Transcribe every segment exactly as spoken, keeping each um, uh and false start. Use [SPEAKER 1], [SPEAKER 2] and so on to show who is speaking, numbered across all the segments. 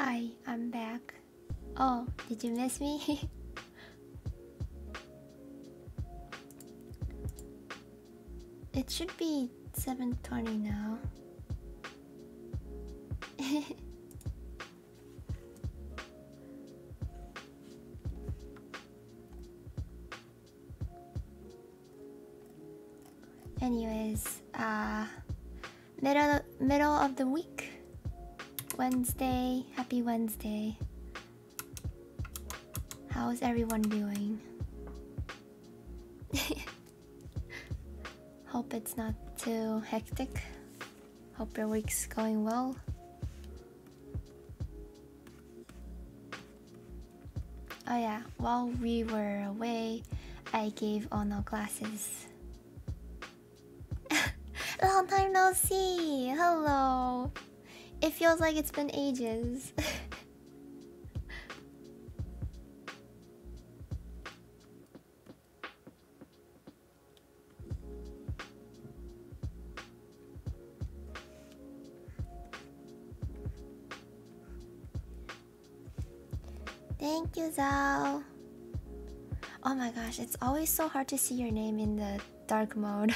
[SPEAKER 1] Hi, I'm back. Oh, did you miss me? It should be seven twenty now. Anyways, uh middle middle of the week. Wednesday. Happy Wednesday. How's everyone doing? Hope it's not too hectic. Hope your week's going well. Oh yeah, while we were away, I gave Ono classes. Long time no see! Hello! It feels like it's been ages. Thank you, Zhao. Oh my gosh, it's always so hard to see your name in the dark mode.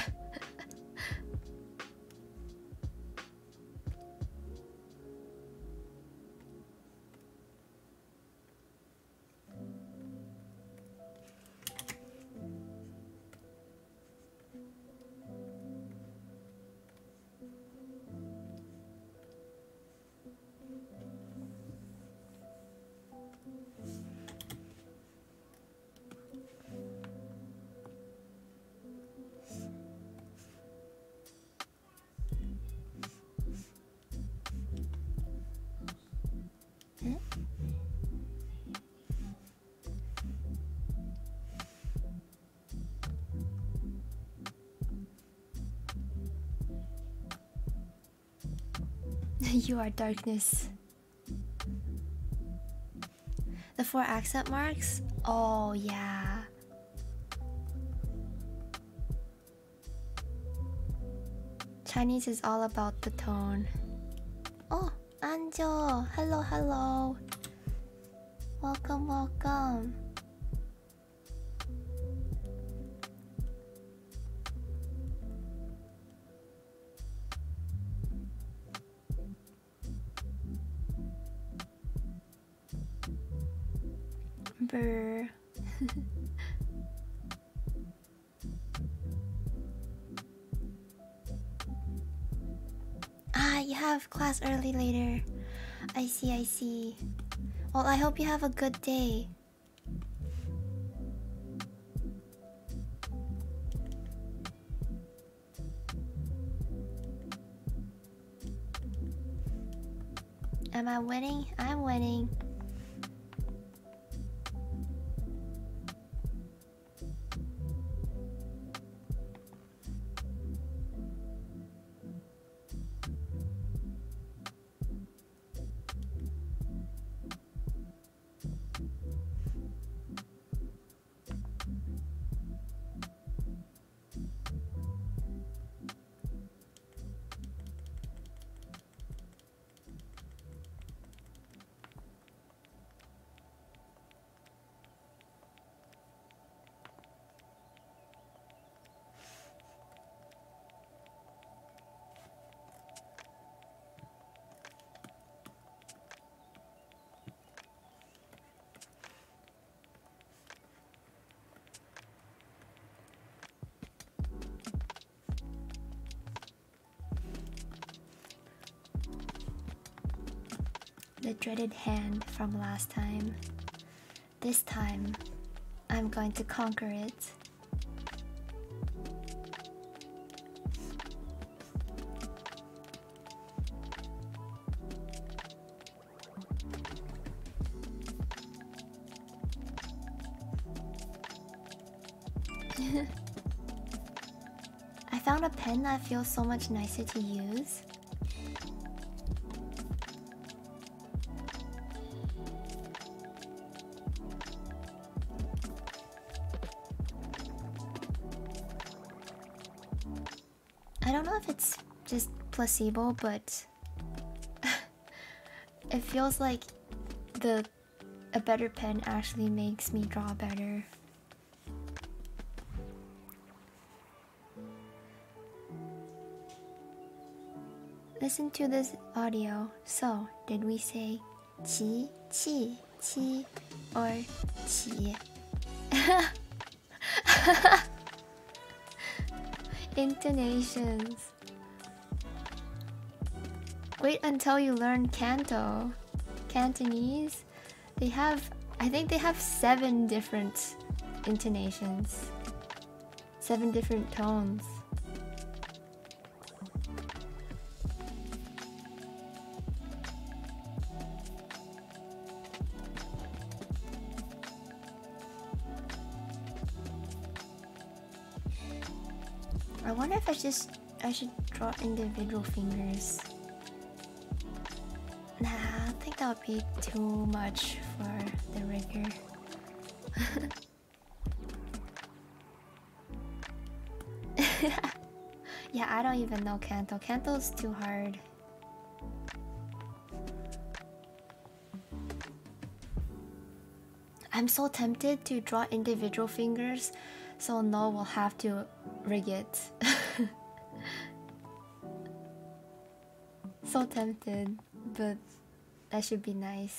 [SPEAKER 1] You are darkness. The four accent marks? Oh, yeah. Chinese is all about the tone. Oh, Anjo! Hello, hello. Welcome, welcome. Brr. Ah, you have class early later. I see, I see. Well, I hope you have a good day. Am I winning? I'm winning. The dreaded hand from last time. This time, I'm going to conquer it. I found a pen that feels so much nicer to use. I don't know if it's just placebo, but it feels like the a better pen actually makes me draw better. Listen to this audio. So, did we say qi, qi, qi, or qi? Intonations. Wait until you learn Canto. Cantonese. They have, I think they have seven different intonations. Seven different tones. I wonder if I just I should draw individual fingers. Nah, I think that would be too much for the rigor. Yeah, I don't even know Canto. Canto's too hard. I'm so tempted to draw individual fingers, so no, we'll have to rig it. So tempted, but that should be nice.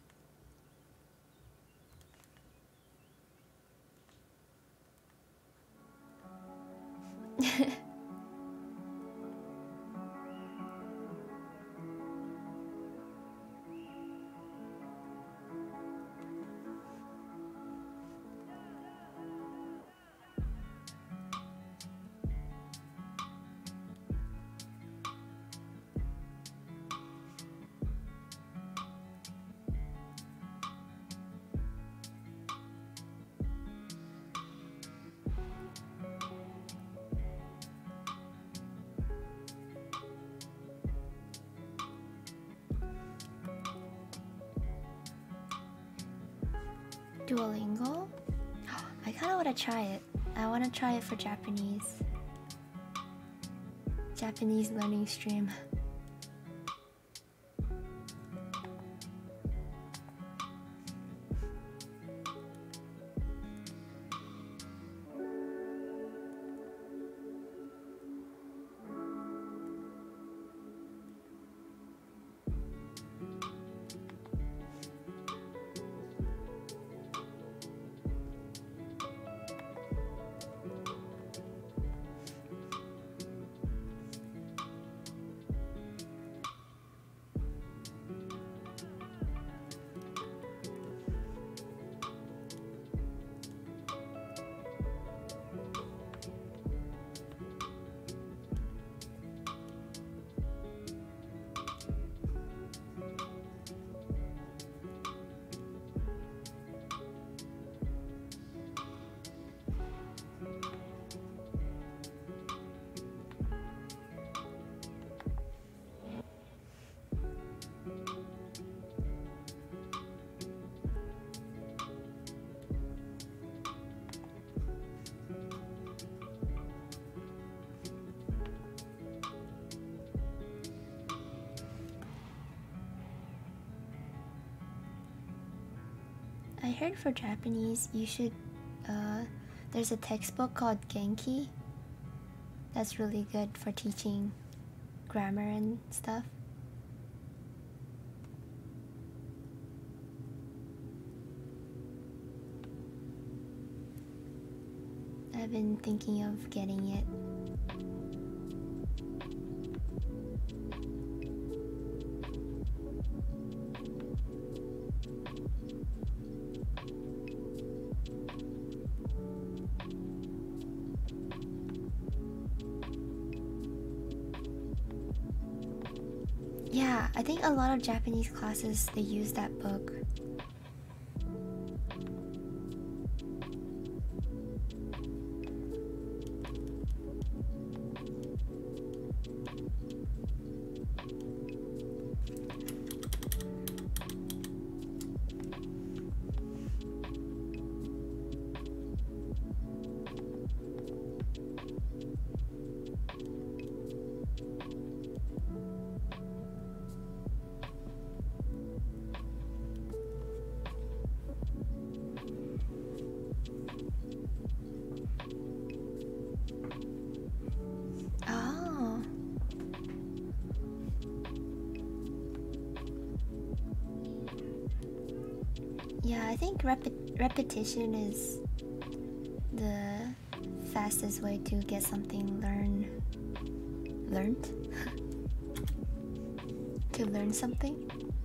[SPEAKER 1] Duolingo? I kinda wanna try it. I wanna try it for Japanese. Japanese learning stream. I heard for Japanese you should uh there's a textbook called Genki that's really good for teaching grammar and stuff. I've been thinking of getting it. Yeah, I think a lot of Japanese classes they use that book. Yeah, I think repi repetition is the fastest way to get something learn learned to learn something.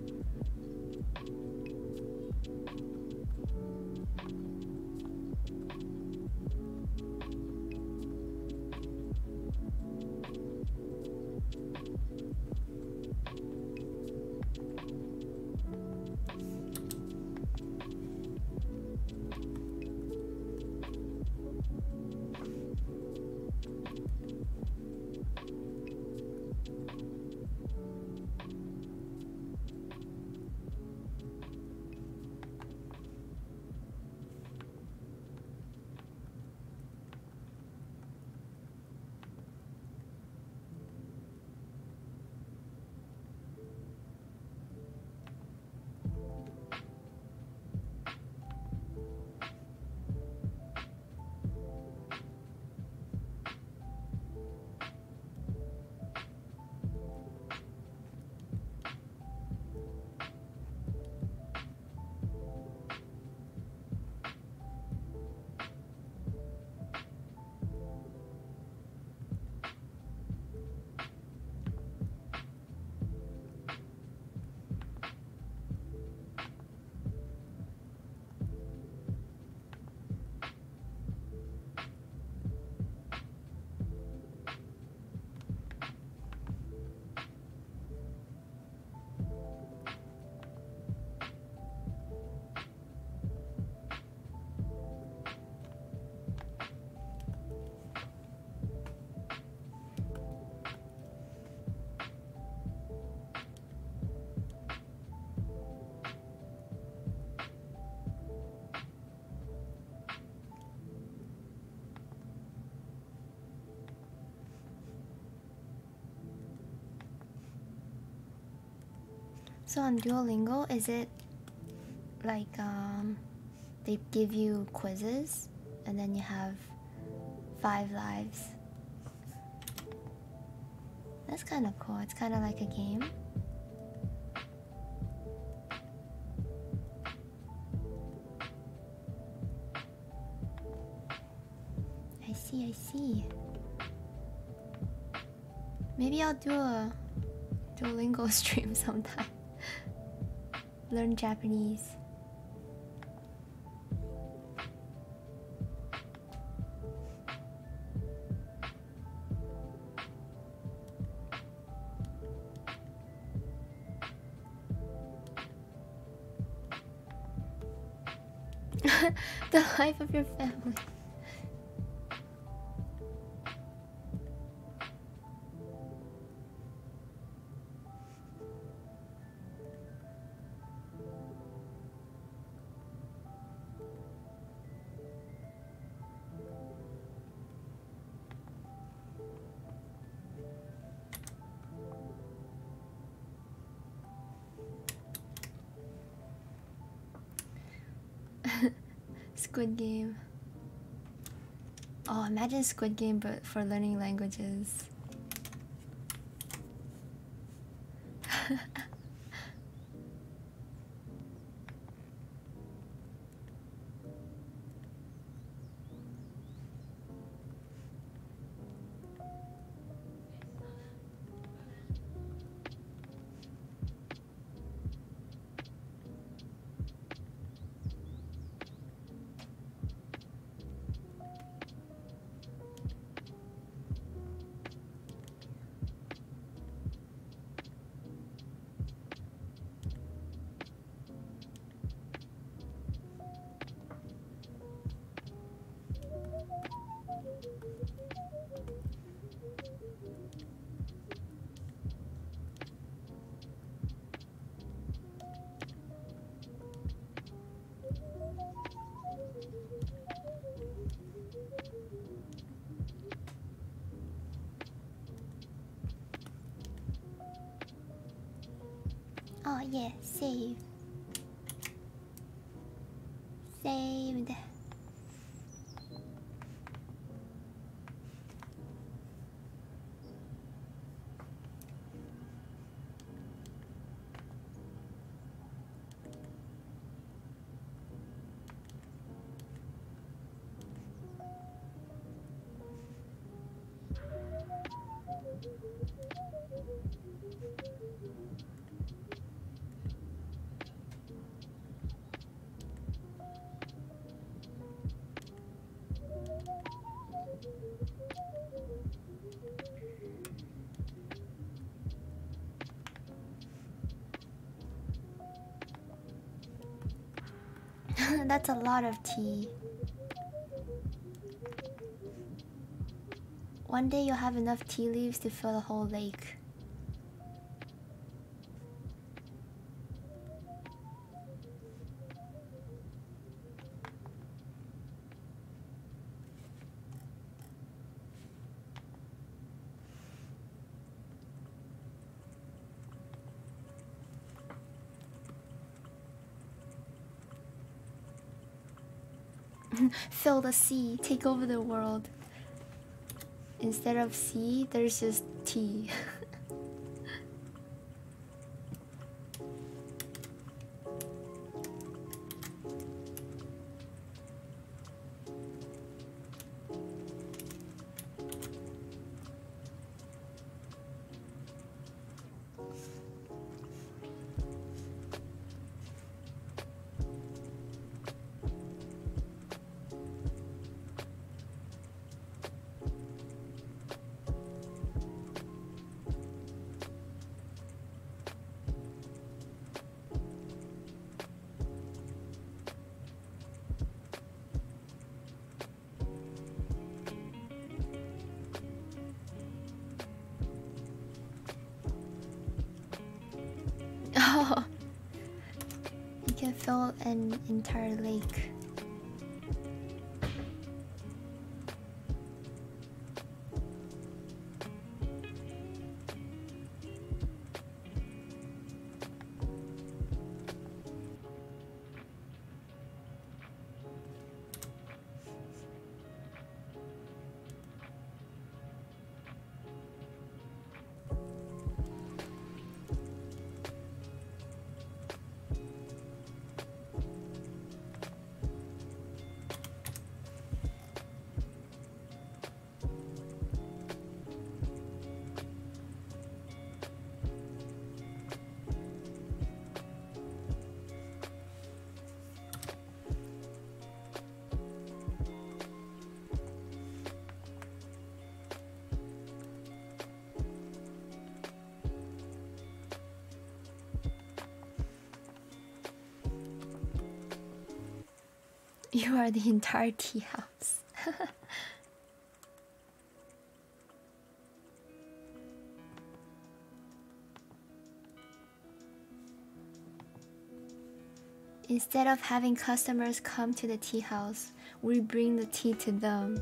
[SPEAKER 1] So on Duolingo, is it like um, they give you quizzes and then you have five lives? That's kind of cool. It's kind of like a game. I see, I see. Maybe I'll do a Duolingo stream sometime. Learn Japanese. The life of your family. Squid Game. Oh, imagine Squid Game but for learning languages. Oh yeah, save. Saved. That's a lot of tea. One day you'll have enough tea leaves to fill a whole lake. Fill the sea, take over the world. Instead of sea, there's just tea. Oh, you can fill an entire lake. You are the entire tea house. Instead of having customers come to the tea house, we bring the tea to them.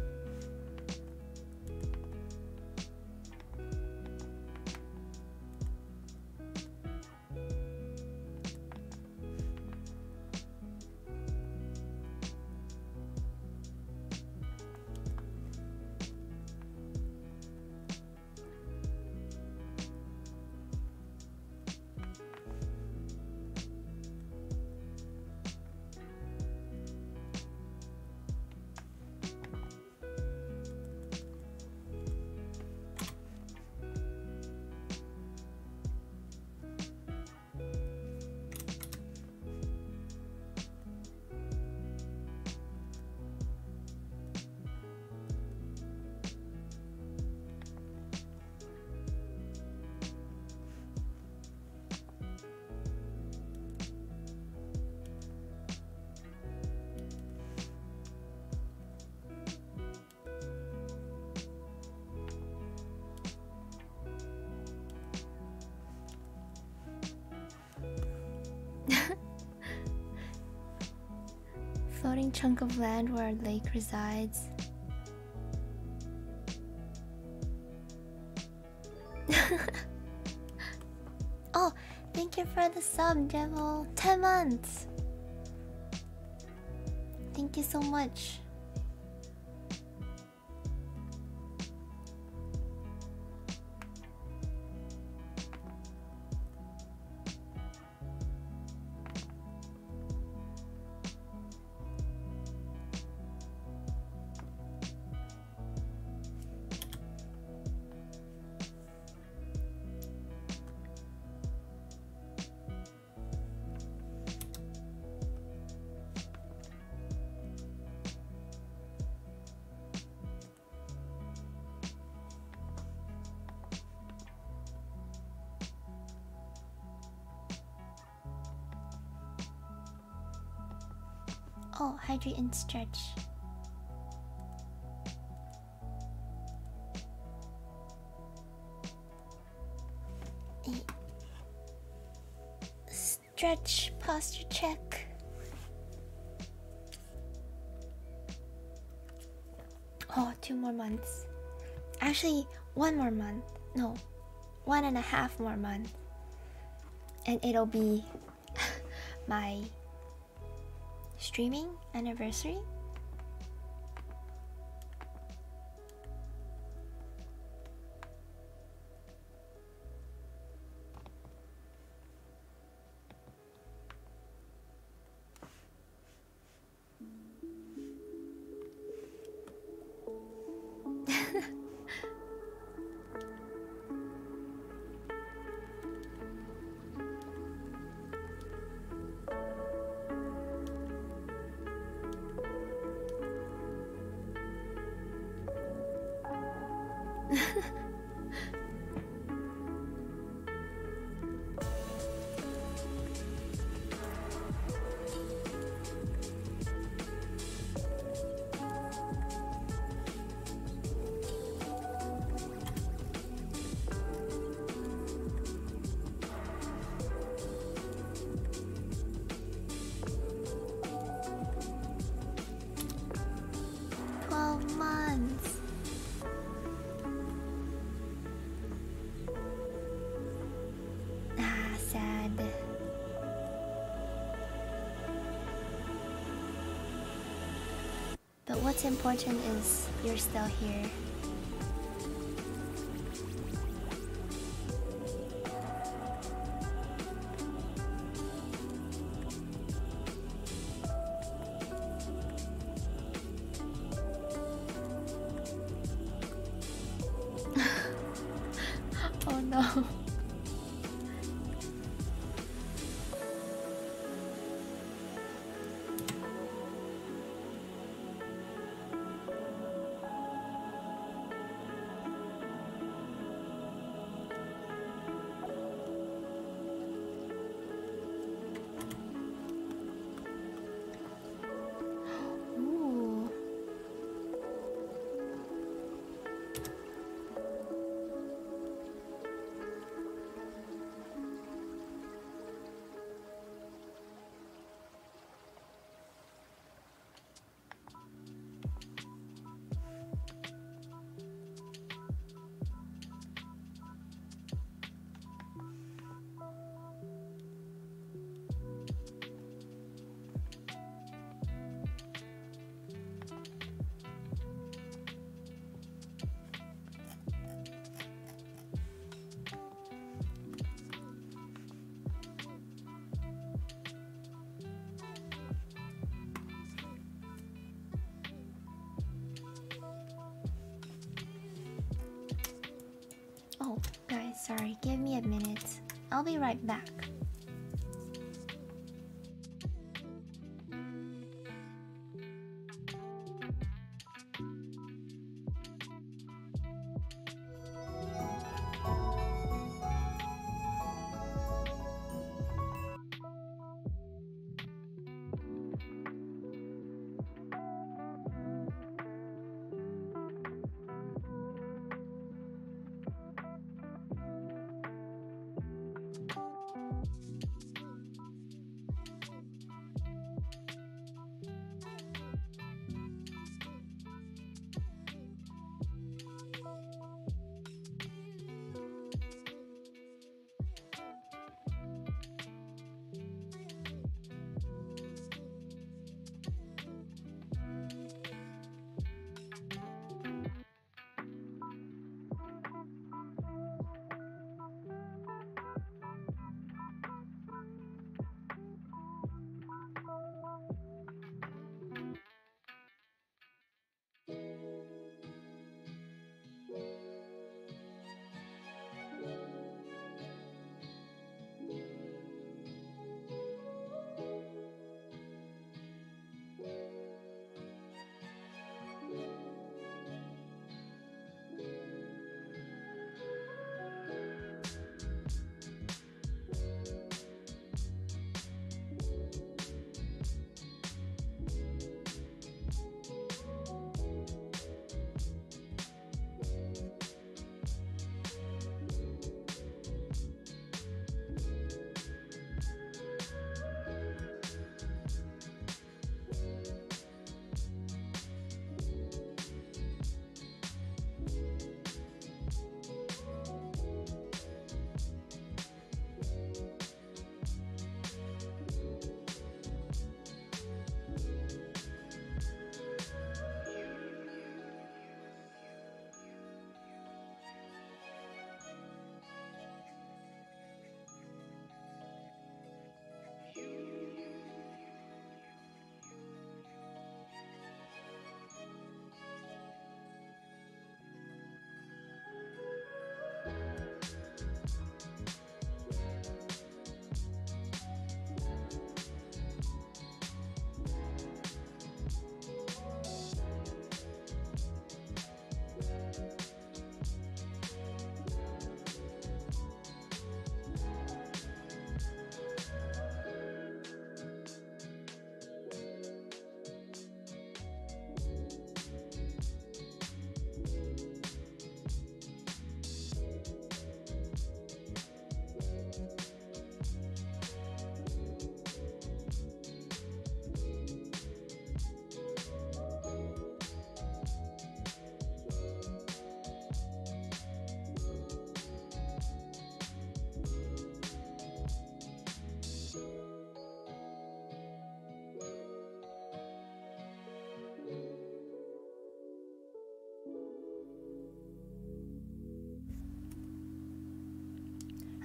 [SPEAKER 1] Floating chunk of land where a lake resides. Oh, thank you for the sub, Devil. ten months. Thank you so much. Oh, hydrate and stretch. Stretch posture check. Oh, two more months. Actually, one more month. No, one and a half more months. And it'll be my streaming anniversary. Twelve months. Ah, sad. But what's important is you're still here. Oh no. Ooh. Oh, guys, sorry. Give me a minute. I'll be right back.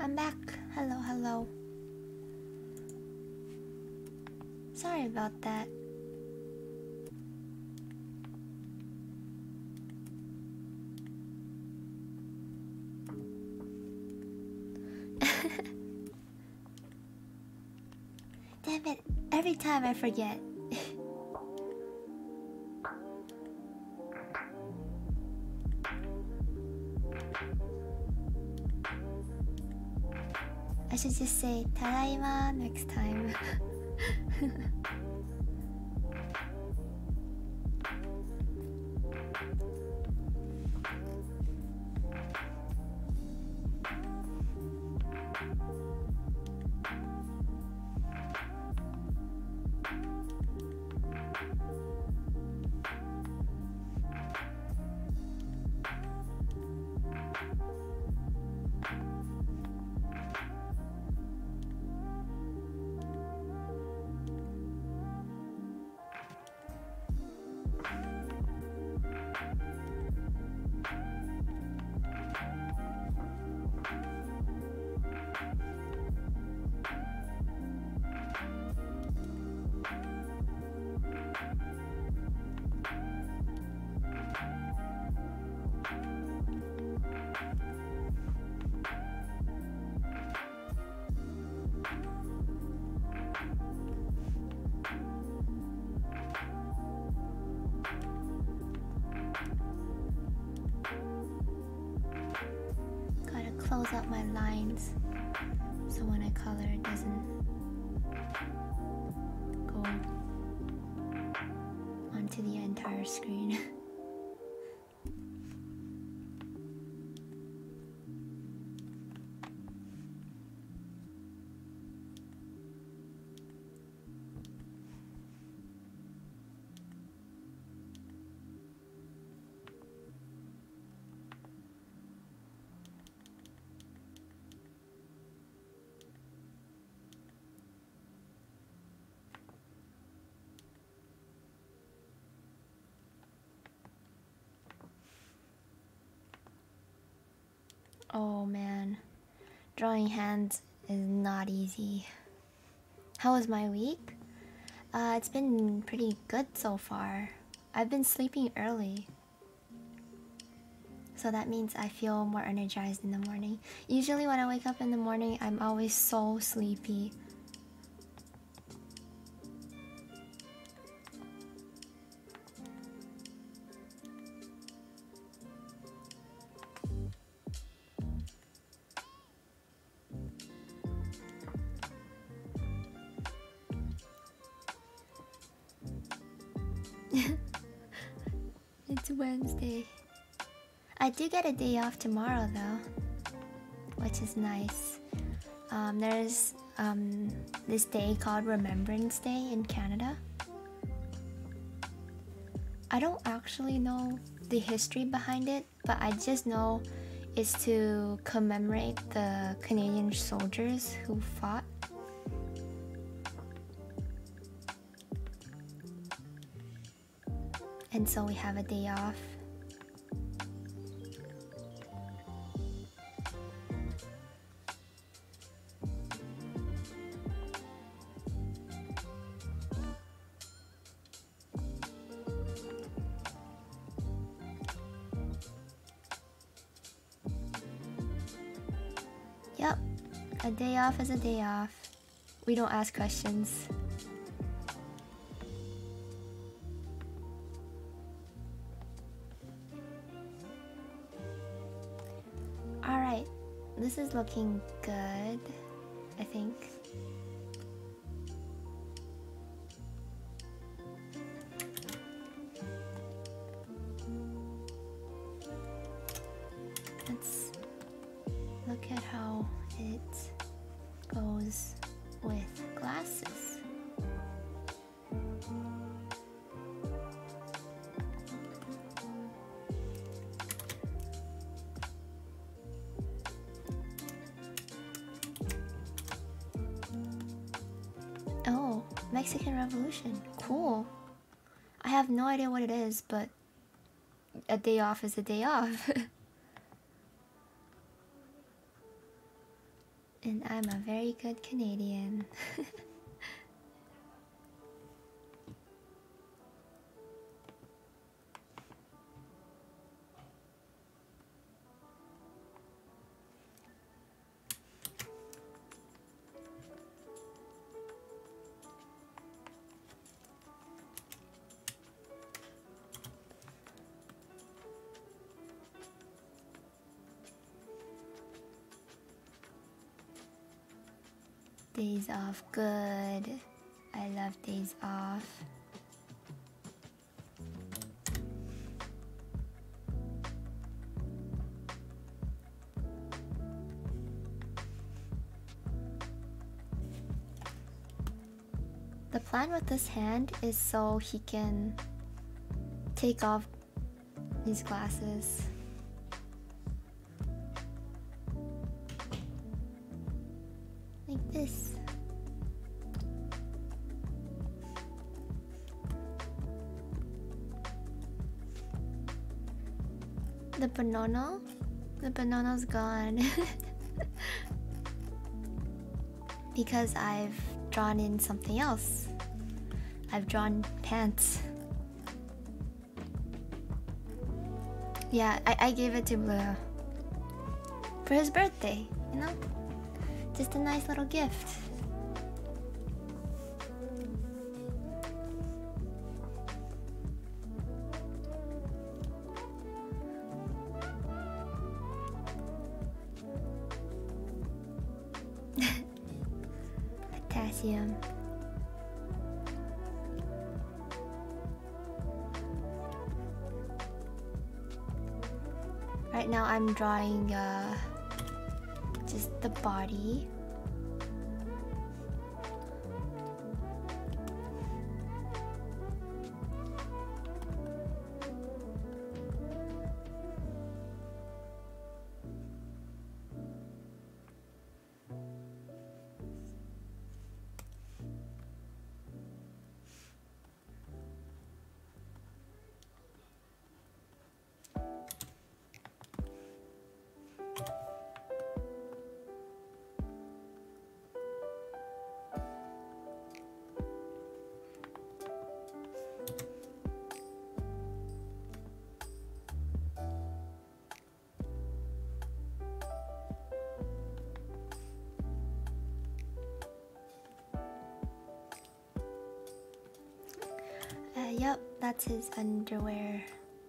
[SPEAKER 1] I'm back. Hello, hello. Sorry about that. Damn it, every time I forget. I should just say "Tadaima" next time. Gotta close up my lines so when I color it doesn't go onto the entire screen. Oh man, drawing hands is not easy. How was my week? Uh, it's been pretty good so far. I've been sleeping early, so that means I feel more energized in the morning. Usually when I wake up in the morning, I'm always so sleepy. It's Wednesday. I do get a day off tomorrow though, which is nice. Um, there's um, this day called Remembrance Day in Canada. I don't actually know the history behind it, but I just know it's to commemorate the Canadian soldiers who fought. And so we have a day off. Yep, a day off is a day off. We don't ask questions. Alright, this is looking good, I think. Let's look at how it goes with glasses. Oh, Mexican Revolution. Cool. I have no idea what it is, but a day off is a day off. And I'm a very good Canadian. Days off, good. I love days off. The plan with this hand is so he can take off his glasses. Like this. The banana? The banana's gone. Because I've drawn in something else. I've drawn pants. Yeah, I, I gave it to Blue for his birthday, you know? Just a nice little gift. Potassium. Right now I'm drawing uh, just the body. Uh, yep, that's his underwear.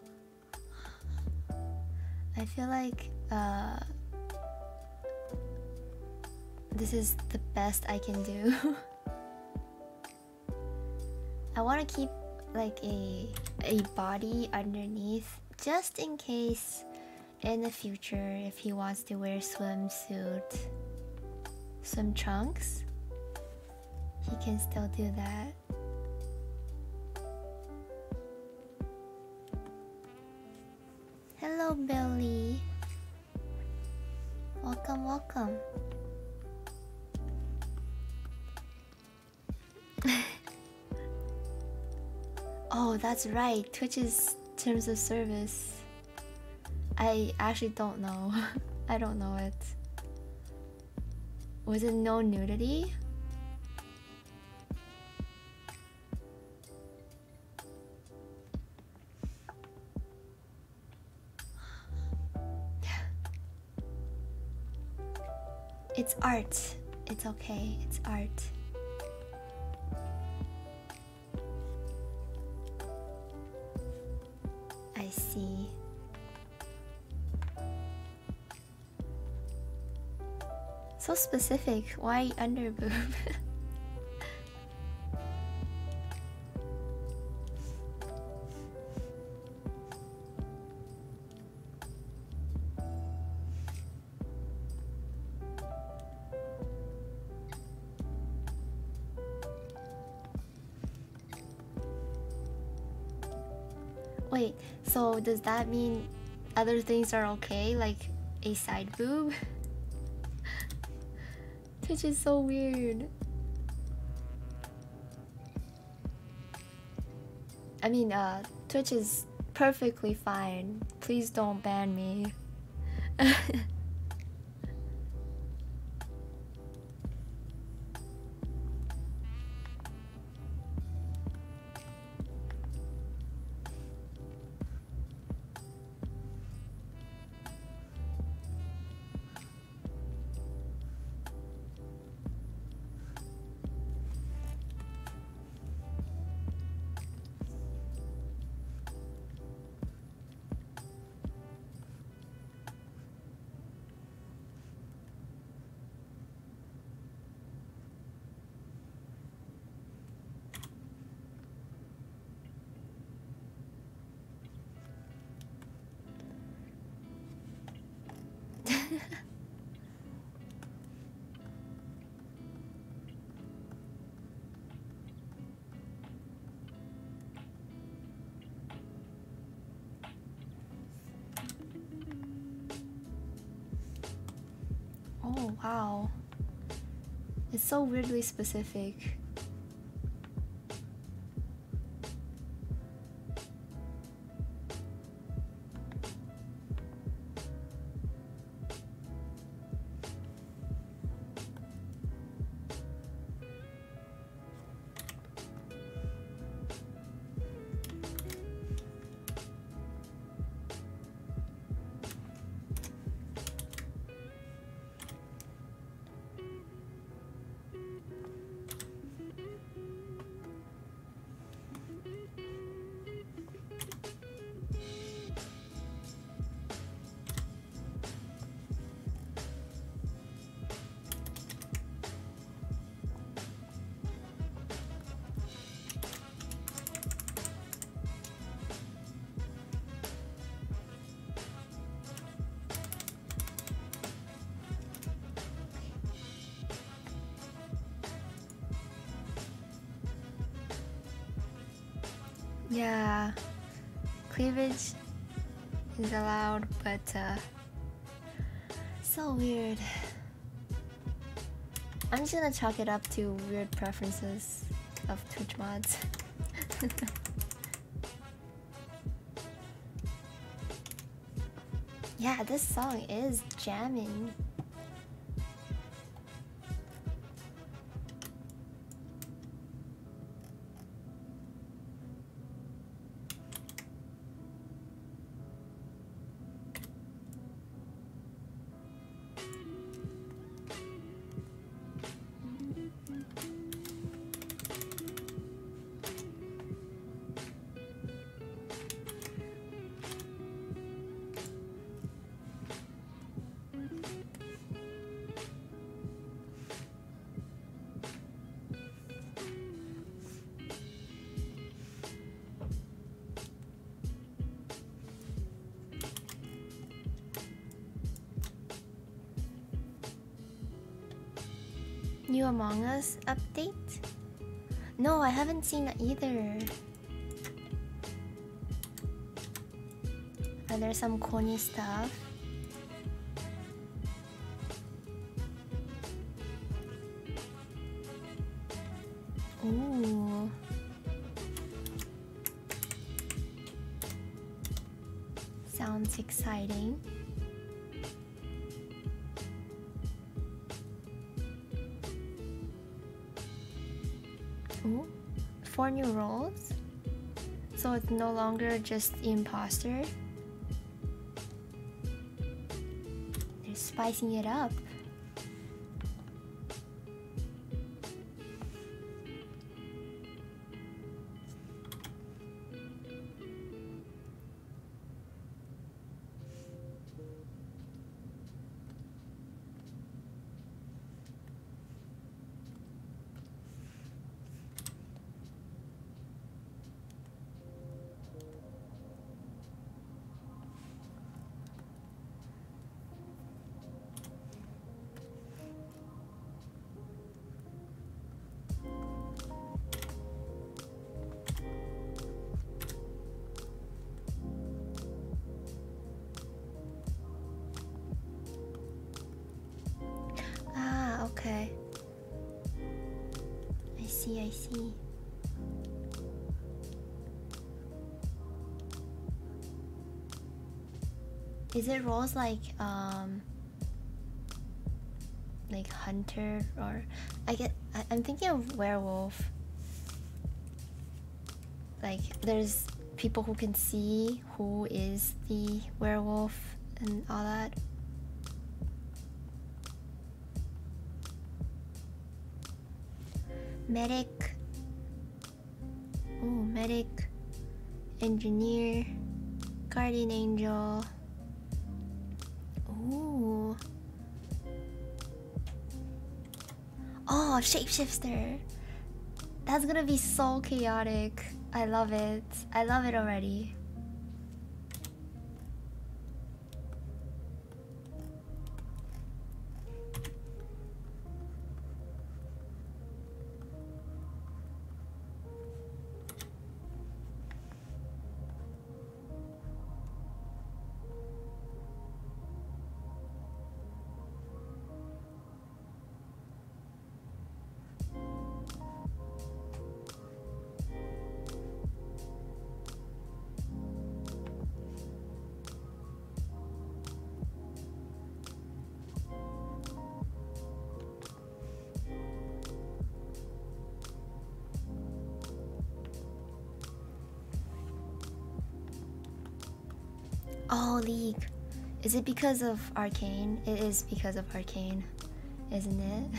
[SPEAKER 1] I feel like uh, this is the best I can do. I want to keep like a a body underneath, just in case in the future if he wants to wear swimsuit, swim trunks, he can still do that. Hello, Billy. Welcome, welcome. Oh, that's right. Twitch's terms of service. I actually don't know. I don't know it. Was it no nudity? It's art. It's okay. It's art. I see. So specific. Why under boob? Wait, so does that mean other things are okay, like a side boob? Which is so weird. I mean, uh, Twitch is perfectly fine. Please don't ban me. Wow. It's so weirdly specific. Yeah, cleavage is allowed, but uh, so weird. I'm just gonna chalk it up to weird preferences of Twitch mods. Yeah, this song is jamming. New Among Us update? No, I haven't seen that either. Are there some corny stuff? Ooh. Sounds exciting. Ooh, four new roles? So it's no longer just the imposter? They're spicing it up. Okay. I see, I see. Is it roles like um like hunter, or I get I, I'm thinking of werewolf. Like there's people who can see who is the werewolf and all that. Medic. Oh, medic, engineer, guardian angel. Ooh. Oh, shapeshifter. That's gonna be so chaotic. I love it. I love it already. Oh, League. Is it because of Arcane? It is because of Arcane, isn't it?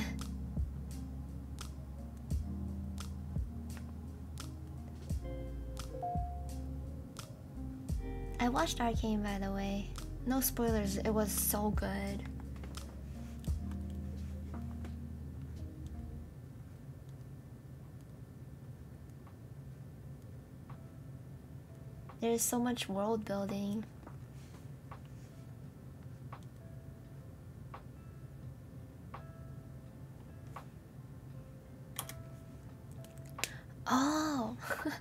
[SPEAKER 1] I watched Arcane, by the way. No spoilers, it was so good. There's so much world building. Oh!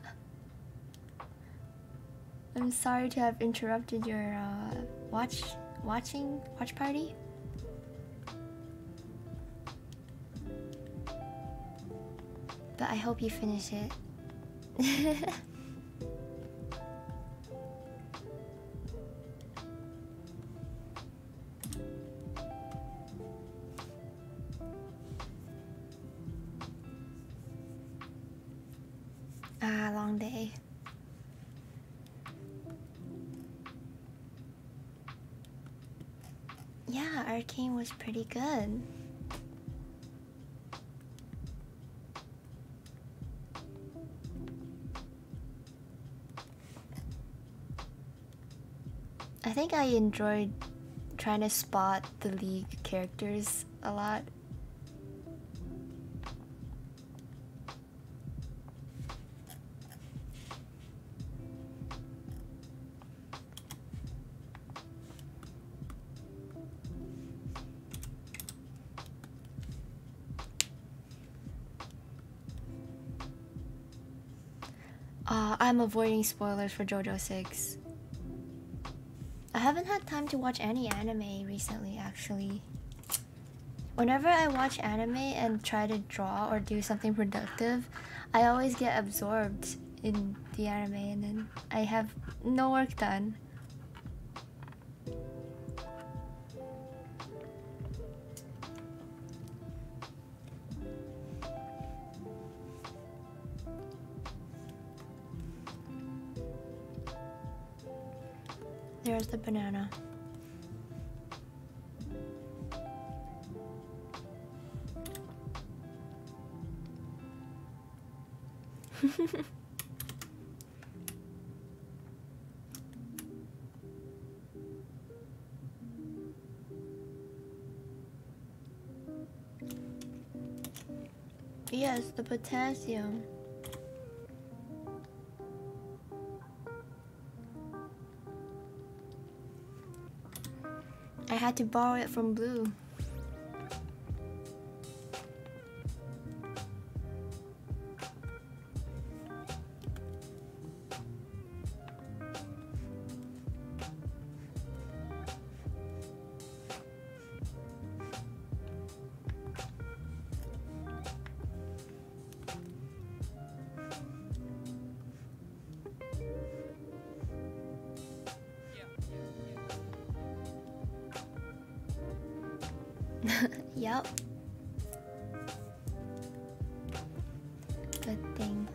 [SPEAKER 1] I'm sorry to have interrupted your uh, watch watching watch party. But I hope you finish it. Ah, long day. Yeah, Arcane was pretty good. I think I enjoyed trying to spot the League characters a lot. Uh, I'm avoiding spoilers for JoJo six. I haven't had time to watch any anime recently, actually. Whenever I watch anime and try to draw or do something productive, I always get absorbed in the anime and then I have no work done. There's the banana. Yes, the potassium. I had to borrow it from Blue. Yup. Good thing.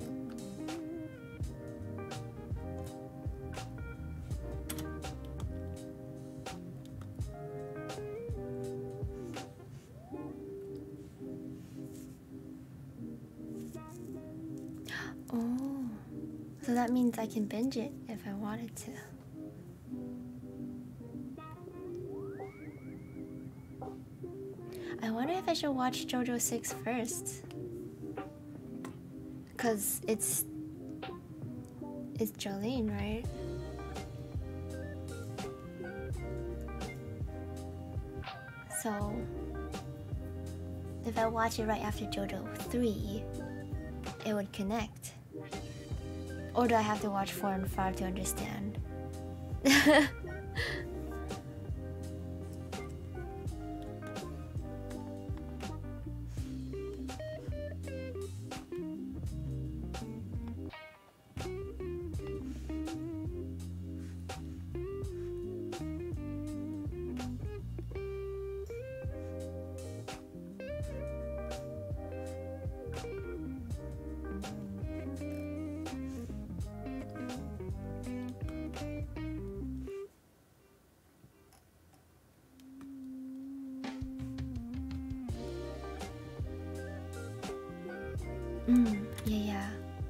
[SPEAKER 1] Oh, so that means I can binge it if I wanted to. I wonder if I should watch JoJo six first. Cause it's it's Jolene, right? So if I watch it right after JoJo three, it would connect. Or do I have to watch four and five to understand? Mm, yeah,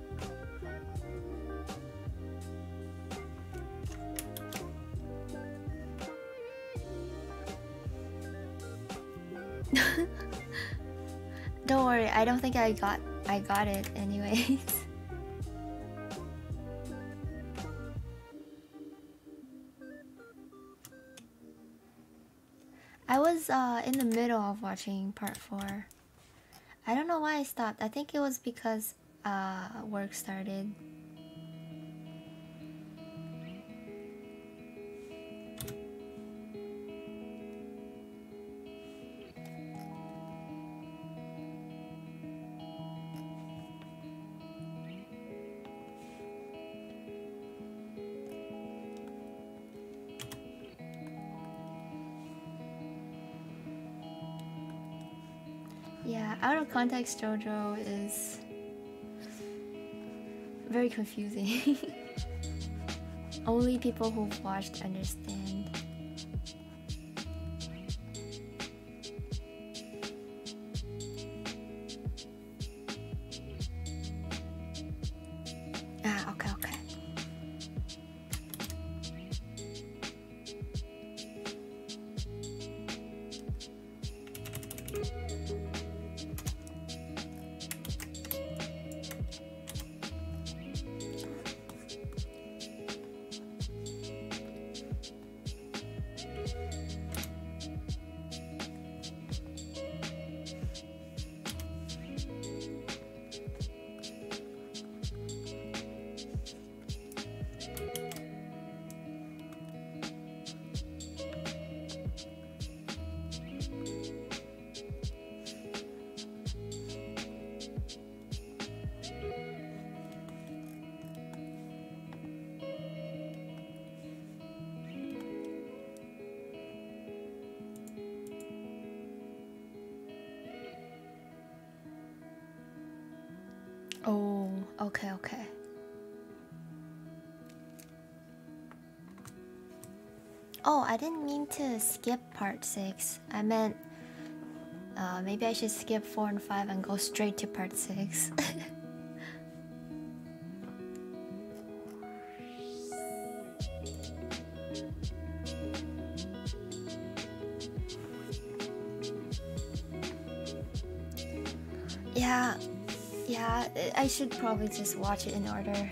[SPEAKER 1] yeah. Don't worry, I don't think I got I got it anyways. I was uh, in the middle of watching part four. I don't know why I stopped. I think it was because uh, work started. Yeah, out of context JoJo is very confusing. Only people who've watched understand. Ah, okay, okay. Oh, okay, okay. Oh, I didn't mean to skip part six. I meant uh, maybe I should skip four and five and go straight to part six. Yeah, yeah, I should probably just watch it in order.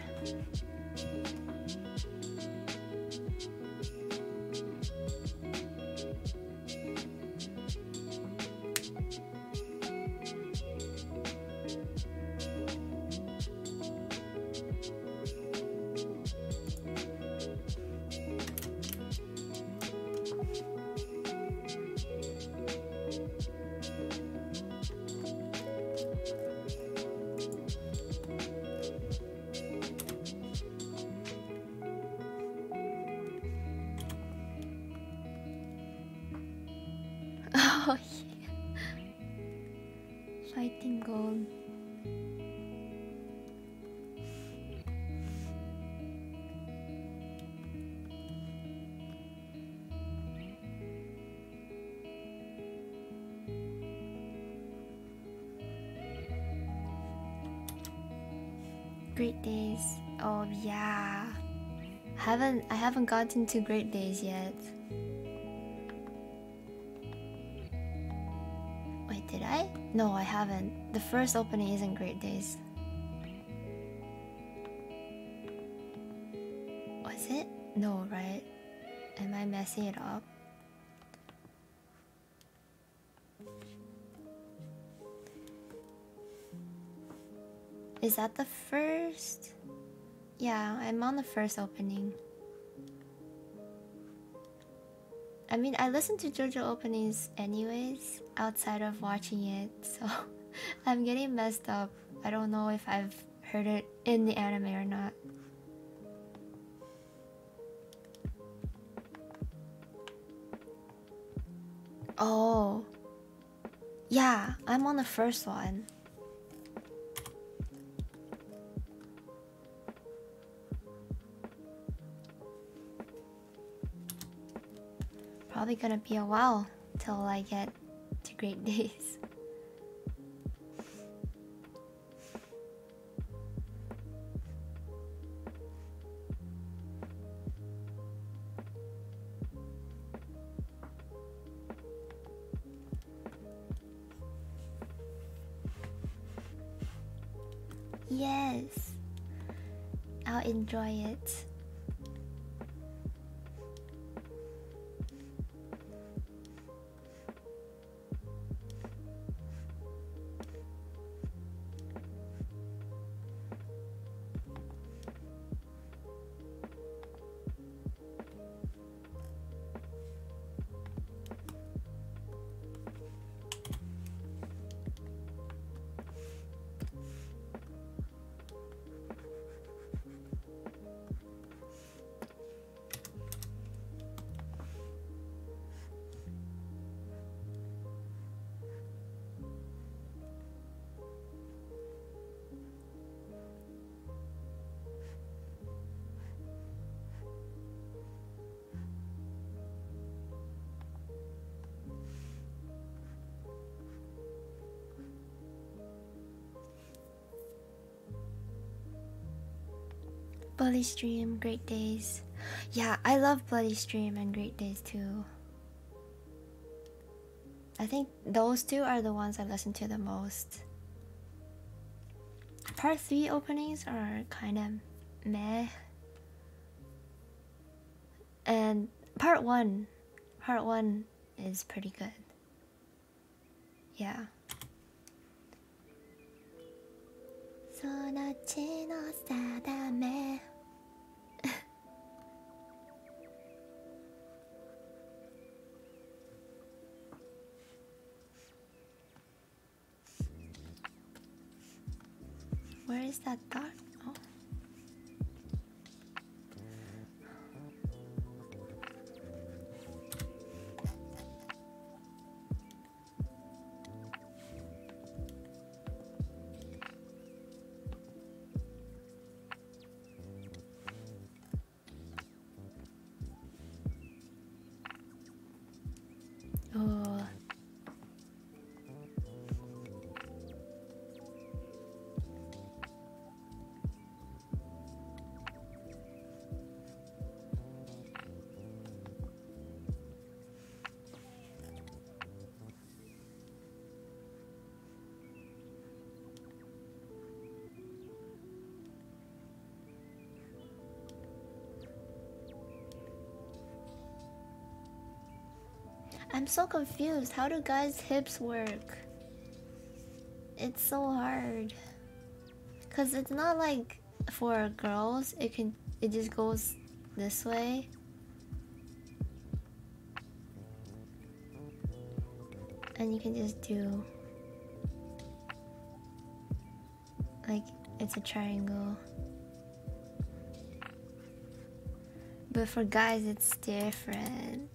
[SPEAKER 1] Oh, yeah. Fighting gold. Great Days. Oh yeah. Haven't I haven't gotten to Great Days yet. Wait, did I? No, I haven't. The first opening isn't Great Days. Was it? No, right? Am I messing it up? Is that the first? Yeah, I'm on the first opening. I mean, I listen to JoJo openings anyways, outside of watching it, so I'm getting messed up. I don't know if I've heard it in the anime or not. Oh. Yeah, I'm on the first one. Probably gonna be a while till I get to Great Days. Yes, I'll enjoy it. Bloody Stream, Great Days. Yeah, I love Bloody Stream and Great Days too. I think those two are the ones I listen to the most. Part three openings are kind of meh. And part one, part one is pretty good. Yeah. Where is that dot? Oh. Oh. I'm so confused. How do guys' hips work? It's so hard. Cause it's not like for girls, it can it just goes this way. And you can just do like it's a triangle. But for guys it's different.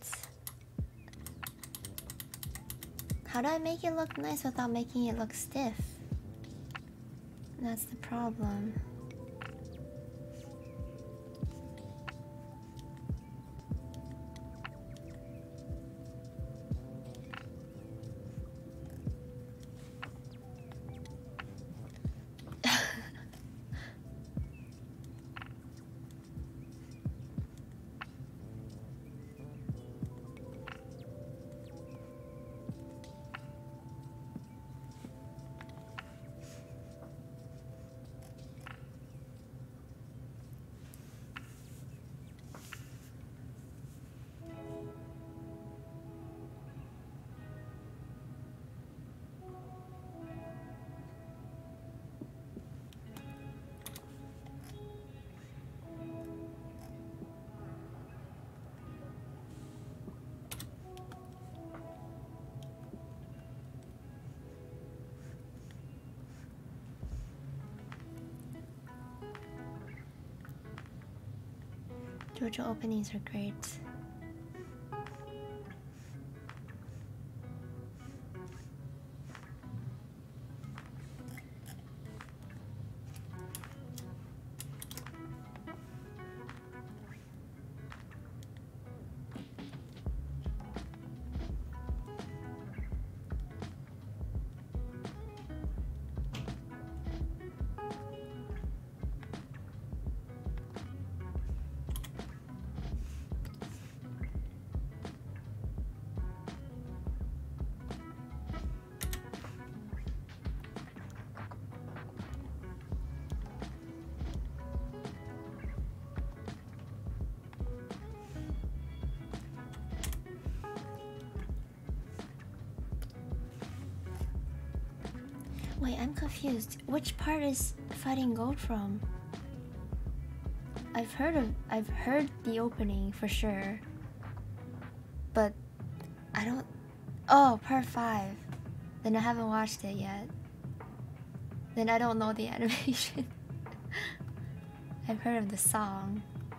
[SPEAKER 1] How do I make it look nice without making it look stiff? That's the problem. JoJo openings are great. Wait, I'm confused. Which part is fighting gold from? I've heard of I've heard the opening for sure. But I don't. Oh, part five. Then I haven't watched it yet. Then I don't know the animation. I've heard of the song.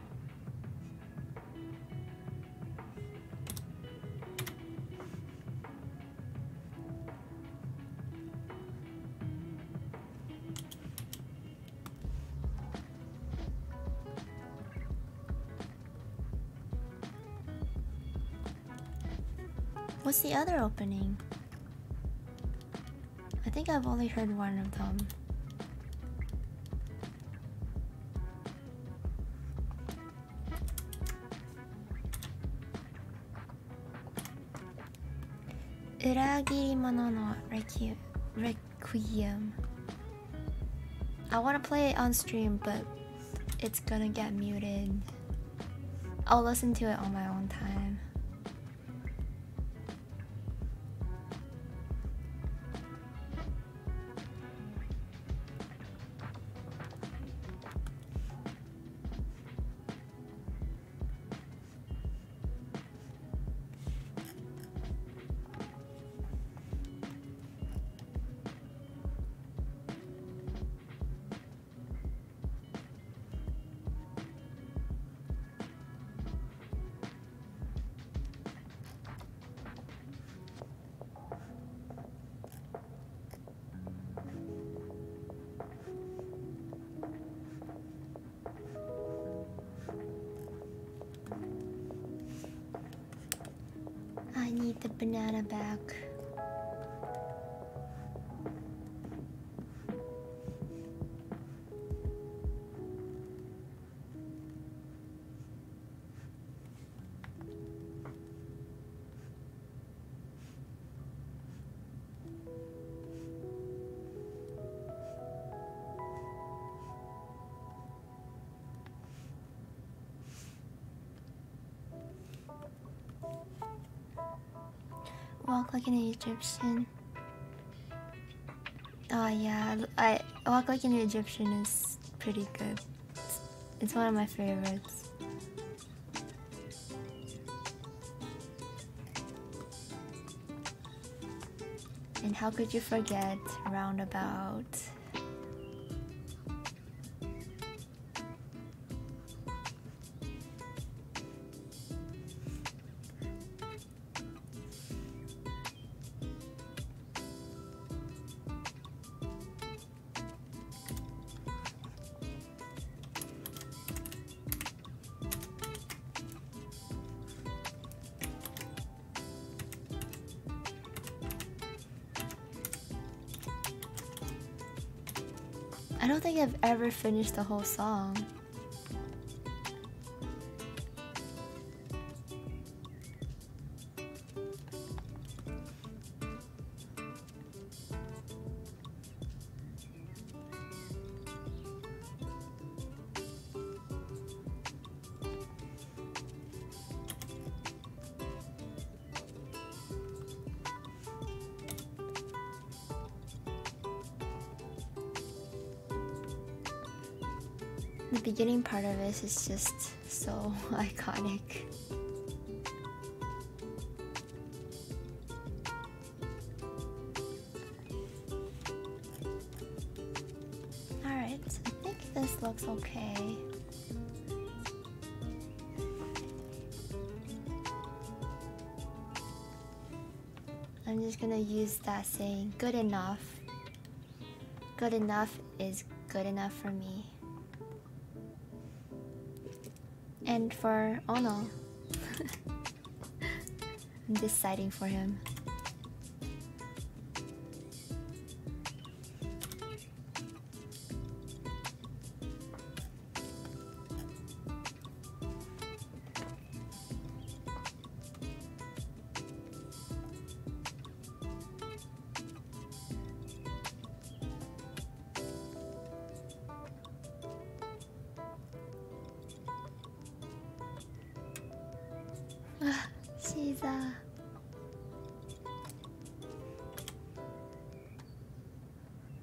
[SPEAKER 1] What's the other opening? I think I've only heard one of them. Uragirimono no Requiem. Requiem. I want to play it on stream, but it's gonna get muted. I'll listen to it on my own time. I need the banana back. Walk like an Egyptian. Oh yeah, I Walk Like an Egyptian is pretty good. It's, it's one of my favorites. And how could you forget Roundabout? I don't think I've ever finished the whole song. The beginning part of this is just so iconic. Alright, I think this looks okay. I'm just gonna use that saying, good enough. Good enough is good enough for me. And for Ono. I'm deciding for him. She's uh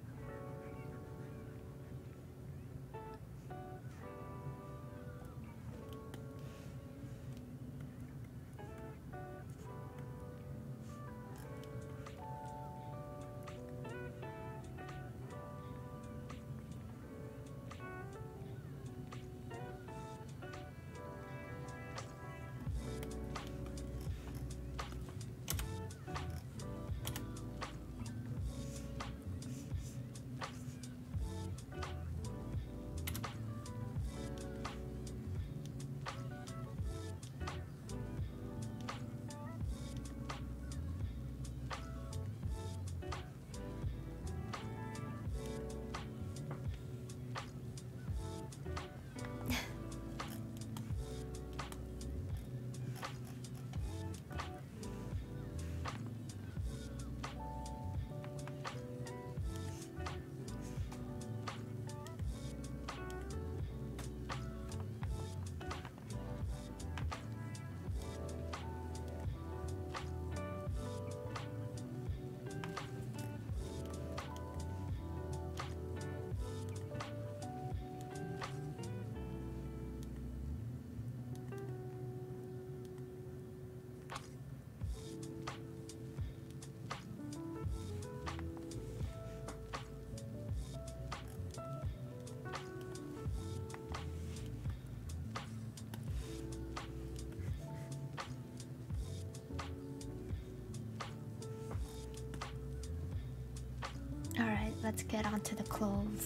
[SPEAKER 1] let's get on to the clothes.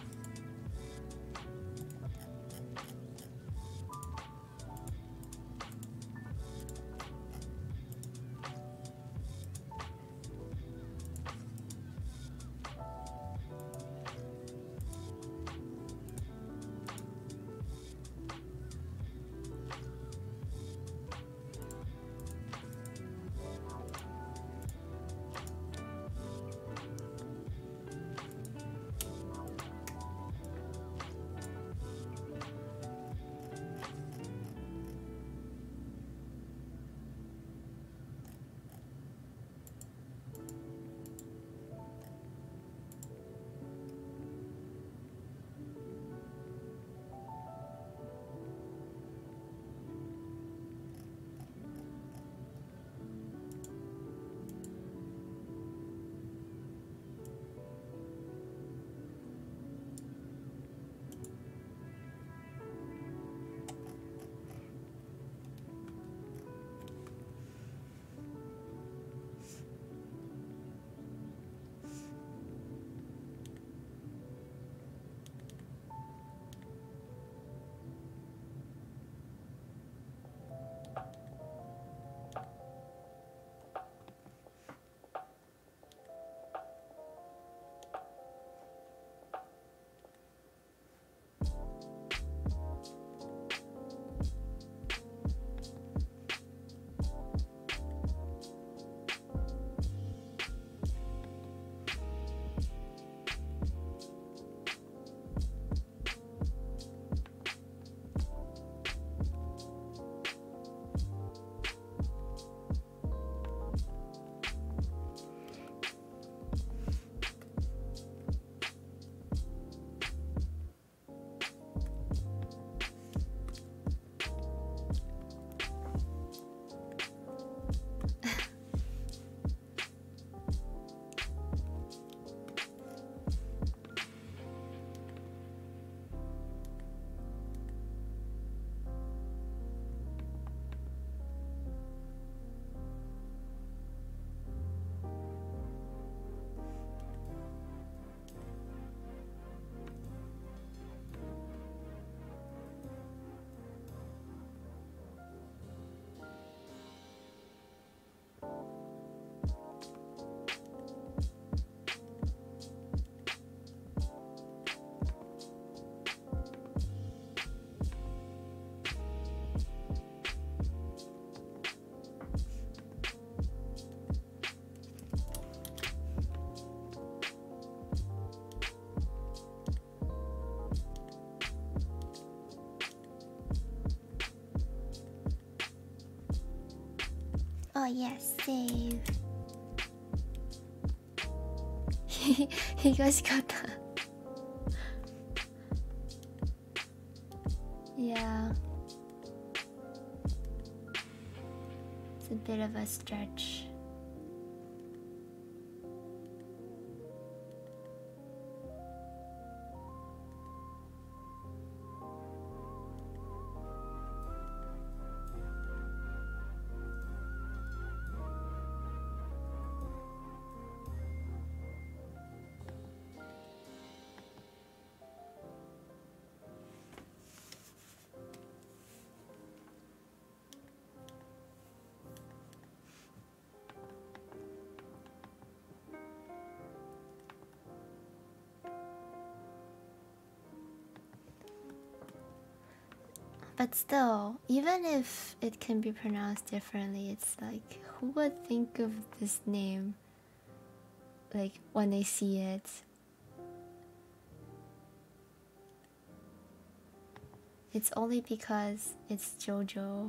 [SPEAKER 1] Oh yes, save. 東方 Yeah. It's a bit of a stretch. But still, even if it can be pronounced differently, it's like, who would think of this name like when they see it? It's only because it's JoJo.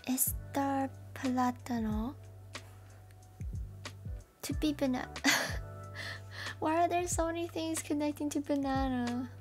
[SPEAKER 1] Estar plátano. To be banana. Why are there so many things connecting to banana?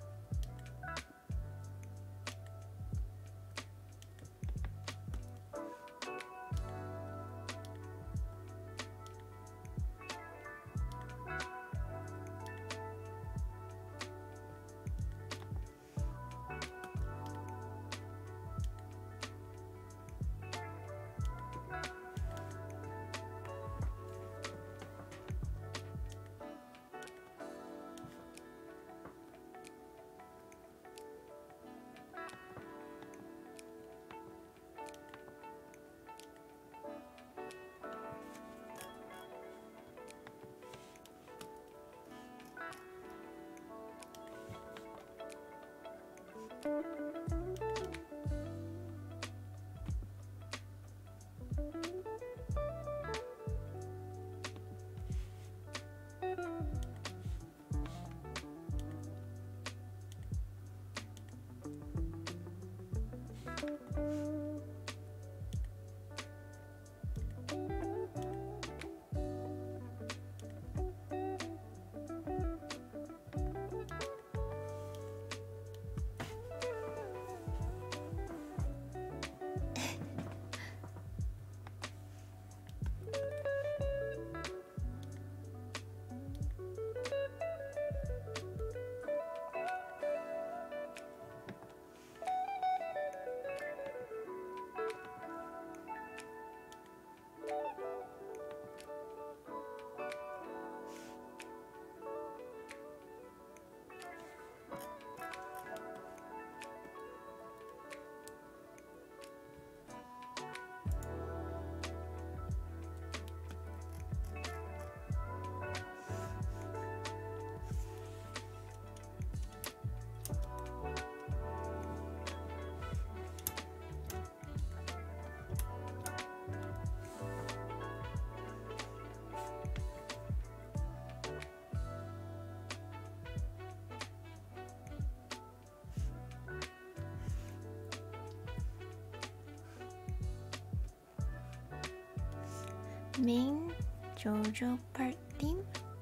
[SPEAKER 1] Main JoJo part theme?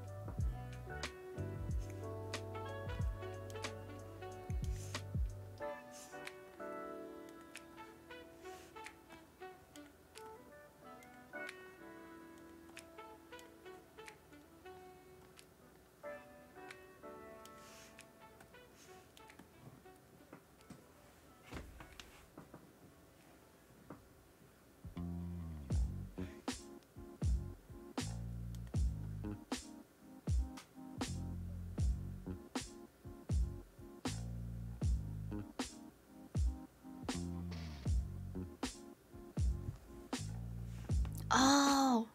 [SPEAKER 1] Oh!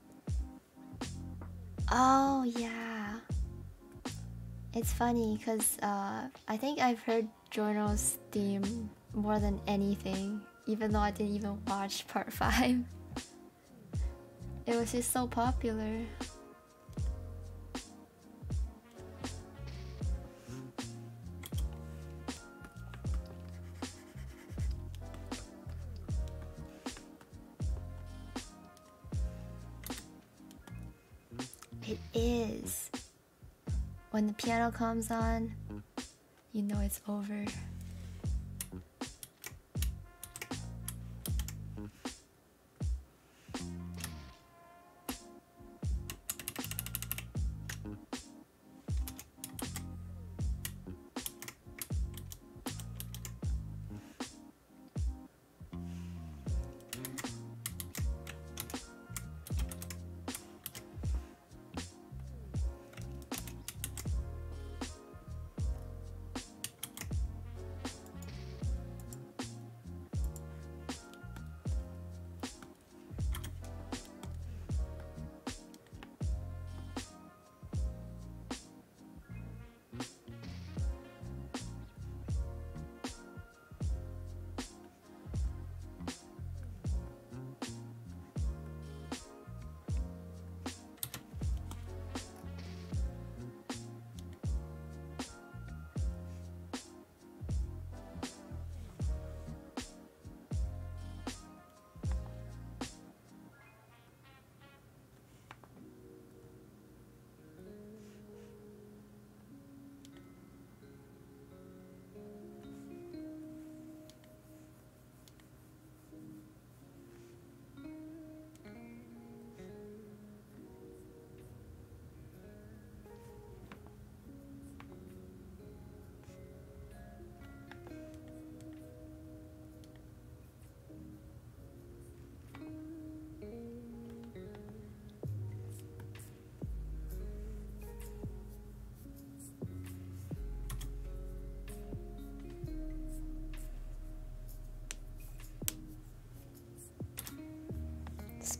[SPEAKER 1] Oh, yeah. It's funny because uh, I think I've heard Giorno's theme more than anything, even though I didn't even watch part five. It was just so popular. It is. When the piano comes on, you know it's over.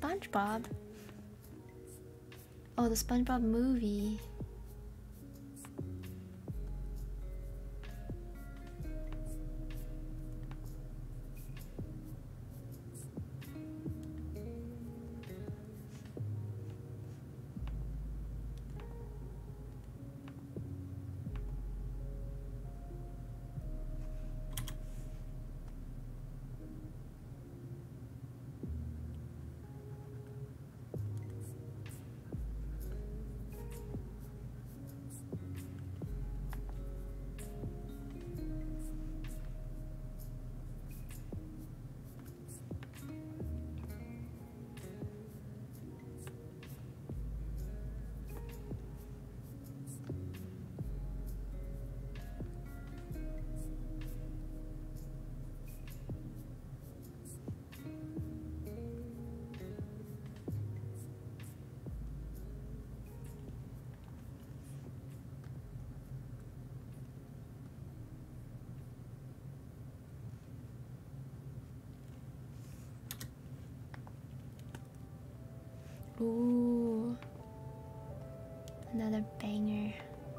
[SPEAKER 1] SpongeBob? Oh, the SpongeBob movie. Ooh, another banger.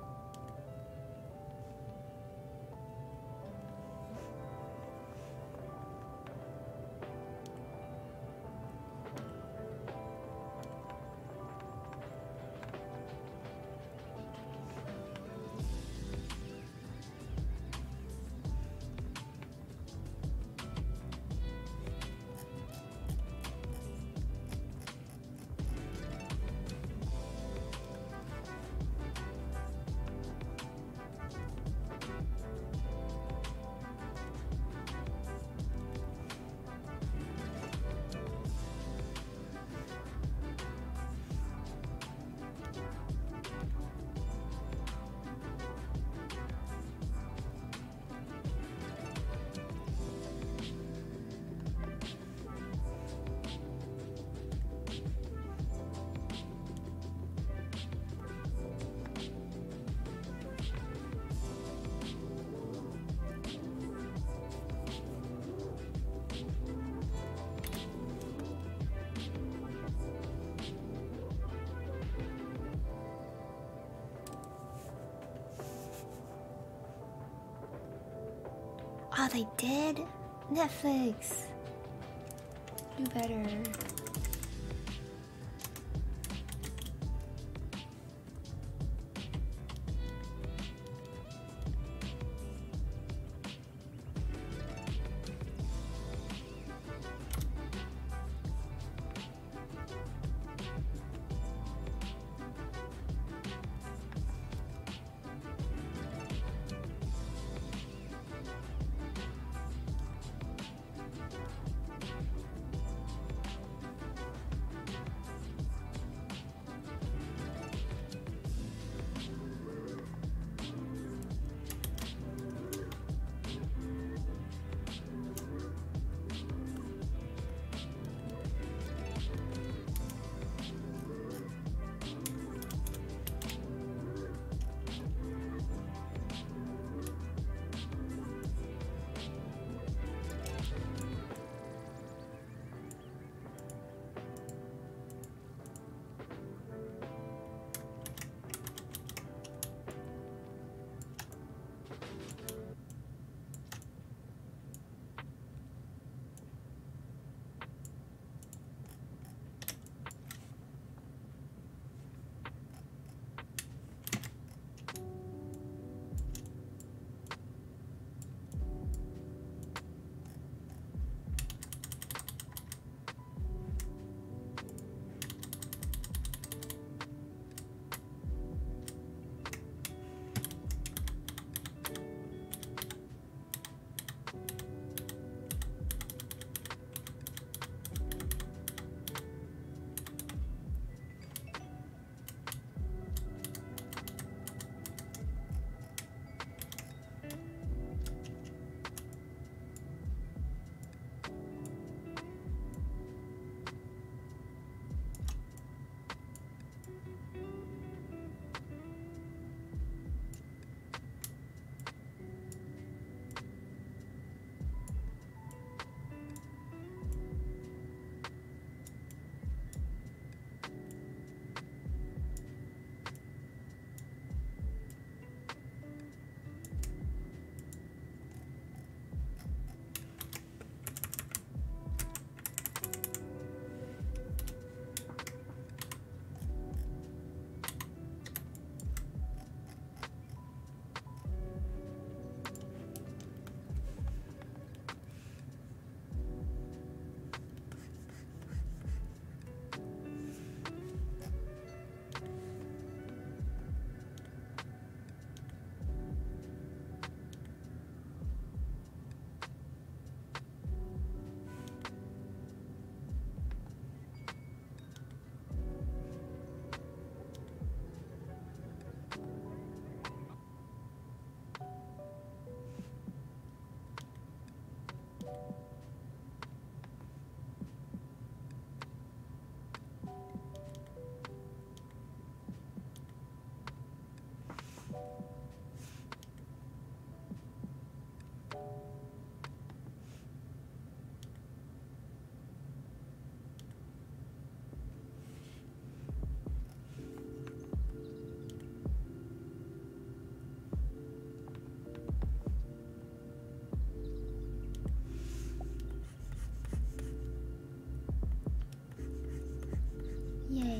[SPEAKER 1] Oh, they did? Netflix! Do better.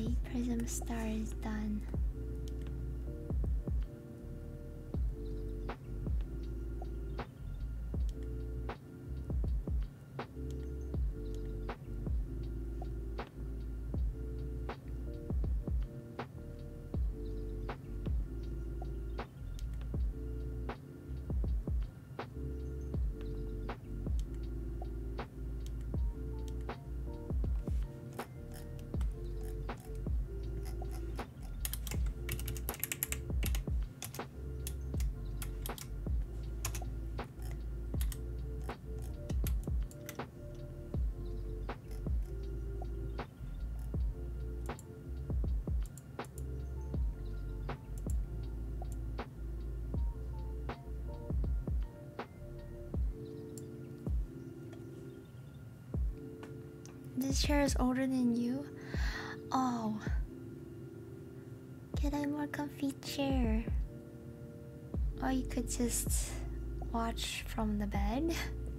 [SPEAKER 1] Okay, Prism Star is done. This chair is older than you? Oh. Get a more comfy chair. Or you could just watch from the bed.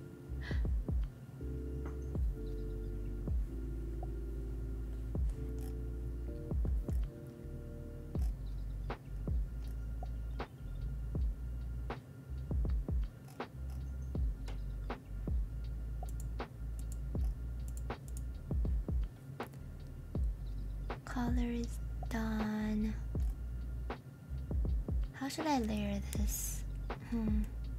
[SPEAKER 1] Color is done. How should I layer this? Hmm.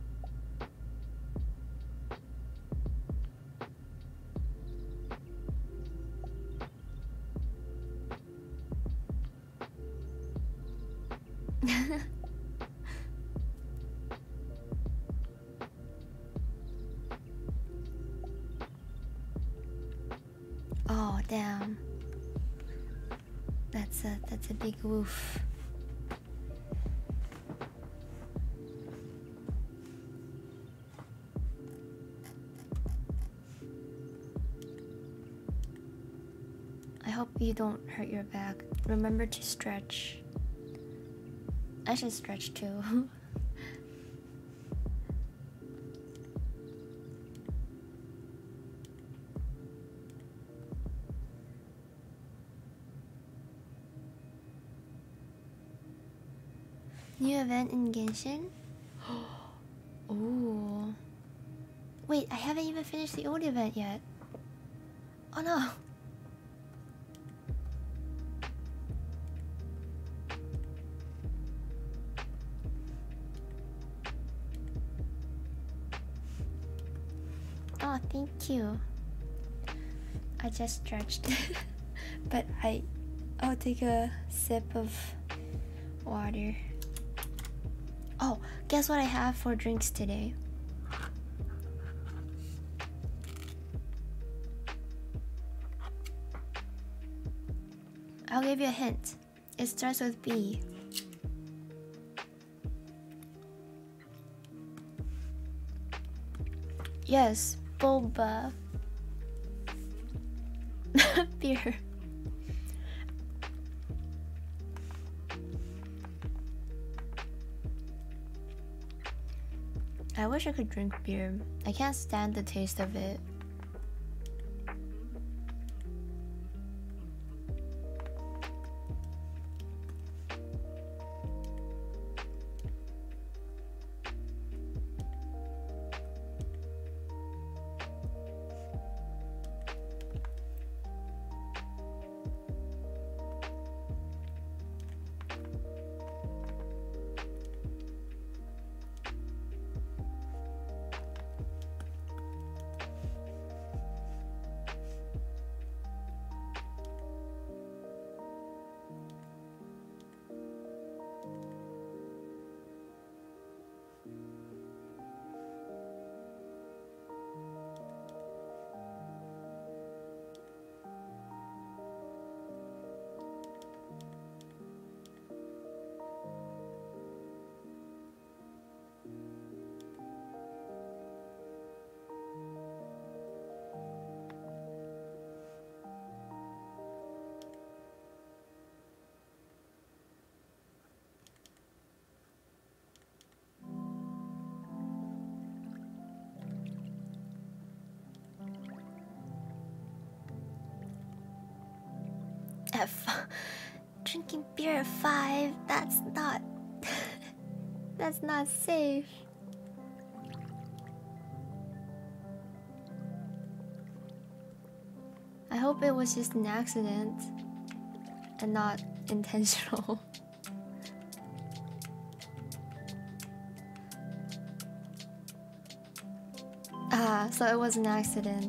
[SPEAKER 1] Oh, damn. That's a that's a big woof. I hope you don't hurt your back. Remember to stretch. I should stretch too. New event in Genshin? Ooh. Wait, I haven't even finished the old event yet. Oh no. Oh, thank you. I just stretched. But I... I'll take a sip of water. Oh, guess what I have for drinks today? I'll give you a hint. It starts with B. Yes, boba. Beer. I wish I could drink beer. I can't stand the taste of it. At f drinking beer at five, that's not... that's not safe. I hope it was just an accident and not intentional. Ah, so it was an accident.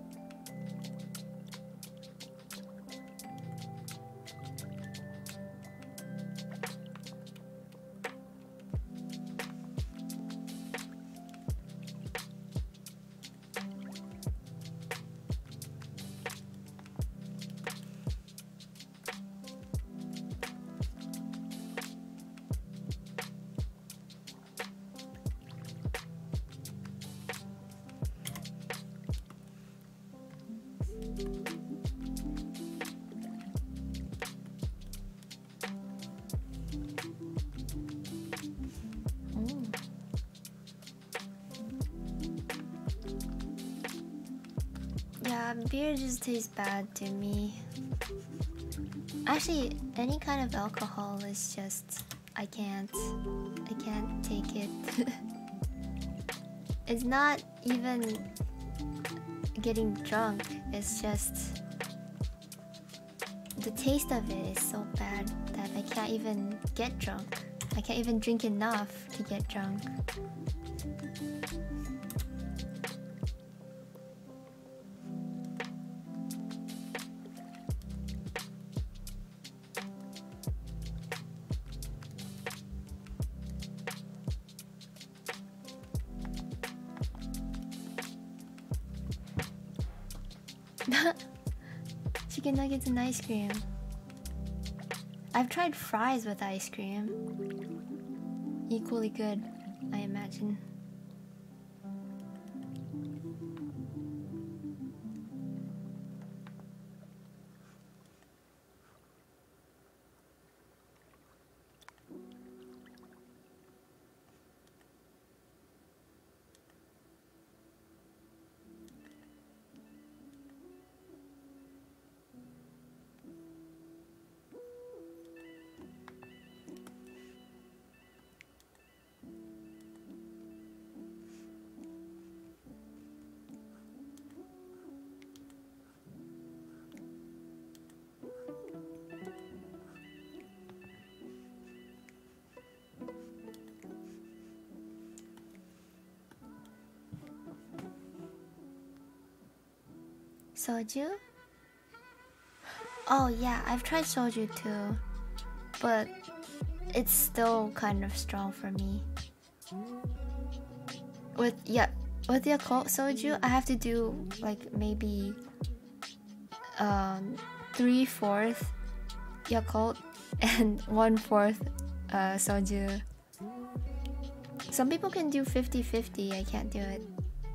[SPEAKER 1] Yeah, beer just tastes bad to me. Actually, any kind of alcohol is just... I can't. I can't take it. It's not even getting drunk, it's just... the taste of it is so bad that I can't even get drunk. I can't even drink enough to get drunk. Chicken nuggets and ice cream. I've tried fries with ice cream. Equally good, I imagine. Soju? Oh yeah, I've tried soju too, but it's still kind of strong for me. With yeah, with Yakult soju, I have to do like maybe um three fourth Yakult and one fourth uh, soju. Some people can do fifty fifty. I can't do it.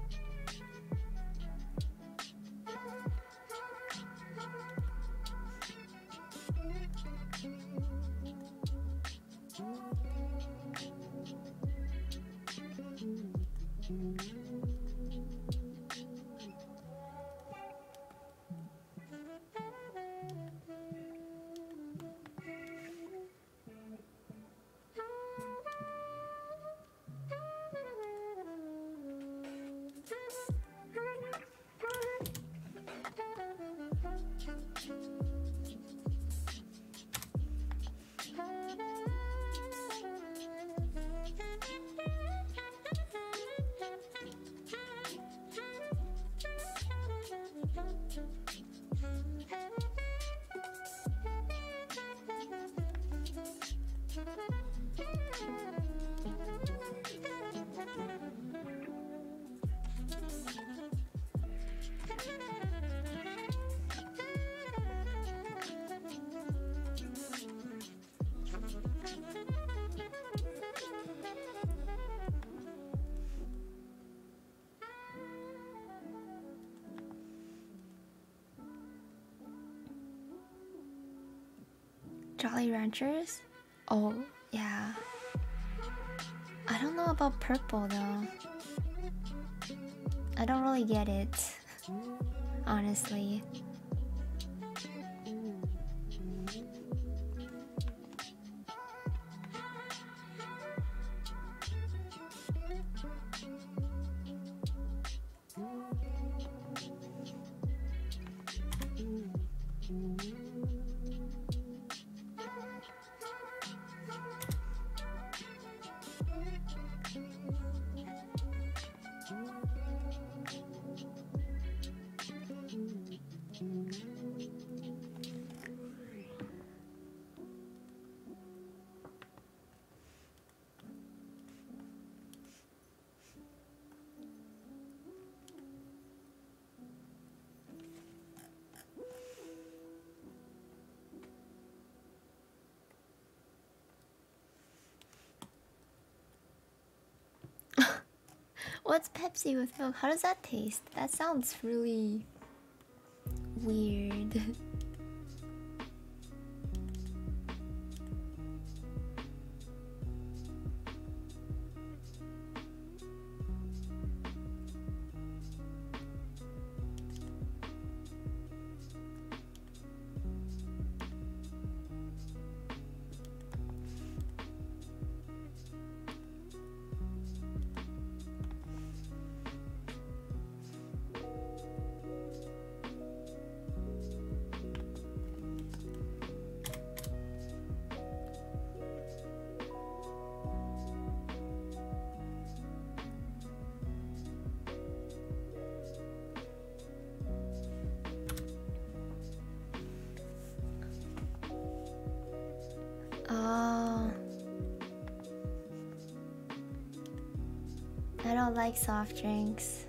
[SPEAKER 1] Jolly Ranchers? Oh, yeah. I don't know about purple though. I don't really get it, honestly. What's Pepsi with milk? How does that taste? That sounds really weird. Oh, I don't like soft drinks.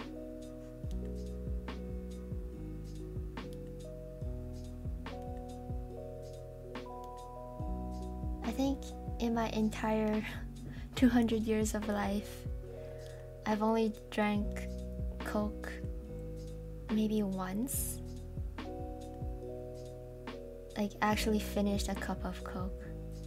[SPEAKER 1] I think in my entire two hundred years of life, I've only drank Coke maybe once. Like, actually finished a cup of Coke.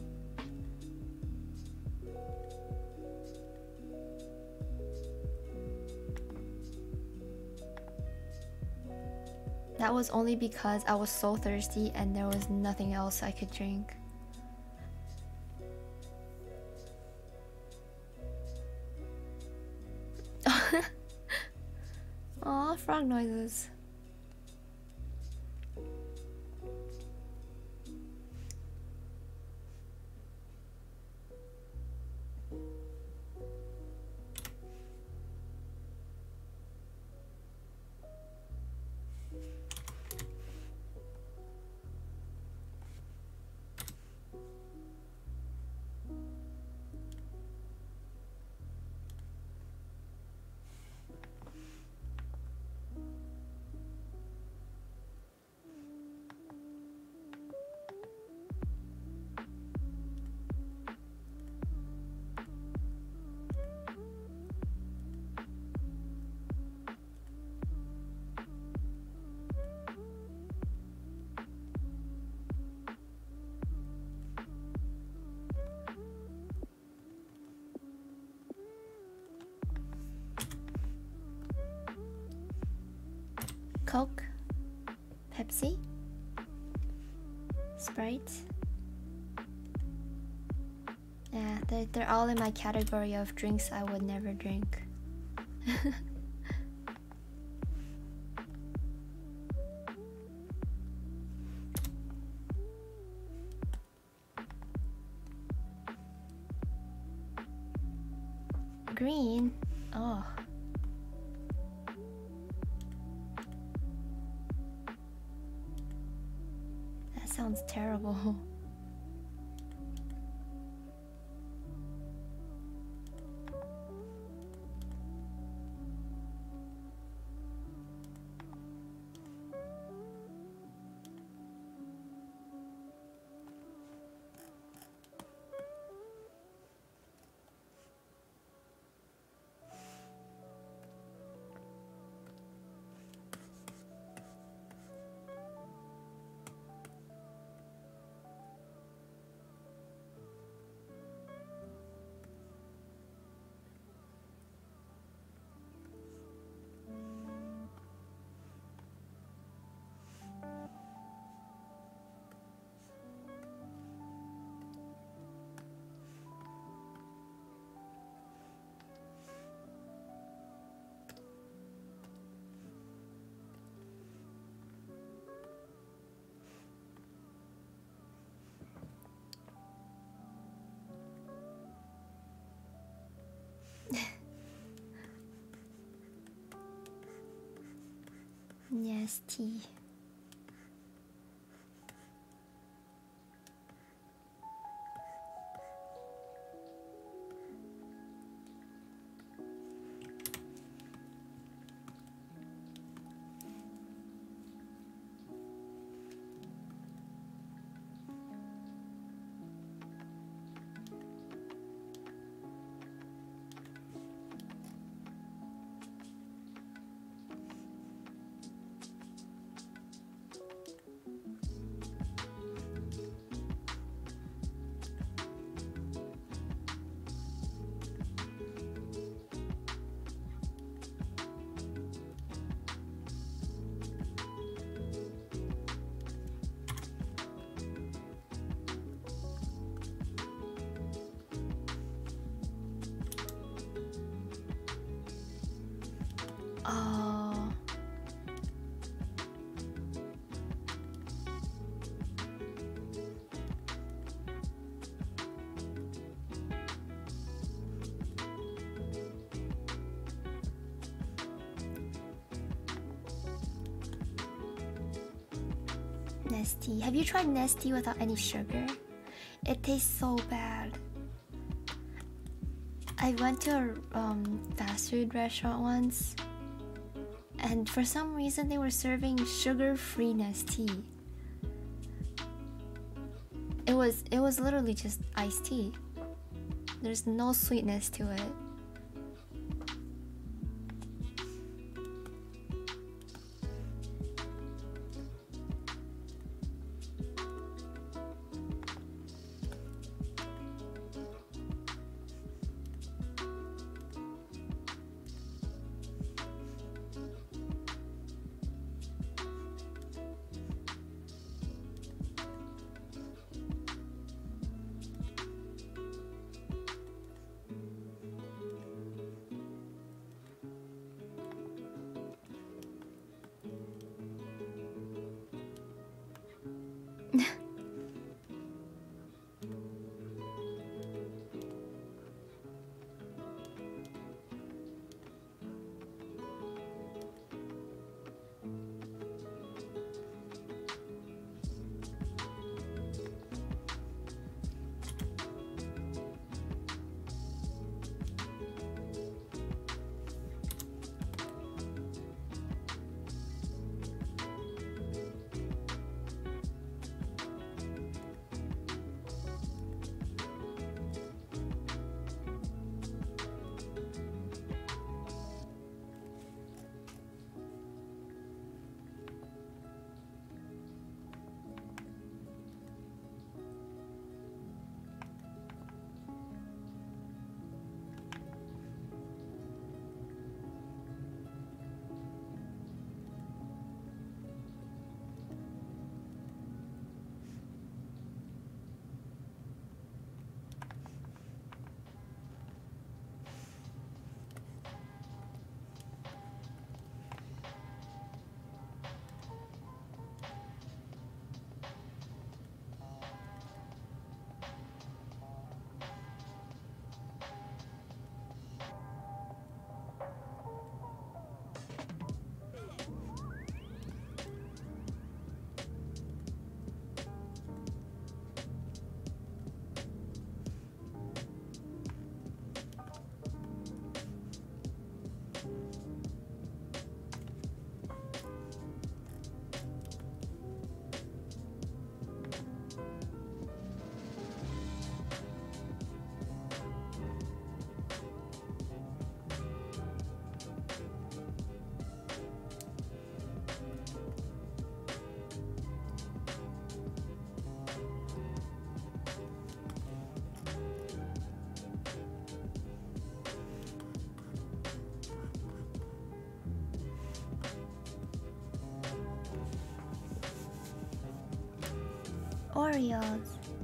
[SPEAKER 1] That was only because I was so thirsty and there was nothing else I could drink. Aw, frog noises. Coke, Pepsi, Sprite. Yeah, they're, they're all in my category of drinks I would never drink. Green? Oh. That sounds terrible. Nasty. Oh. Nesty. Have you tried Nesty without any sugar? It tastes so bad. I went to a um, fast food restaurant once, and for some reason they were serving sugar-free Nestea. It was it was literally just iced tea. There's no sweetness to it. Oreos.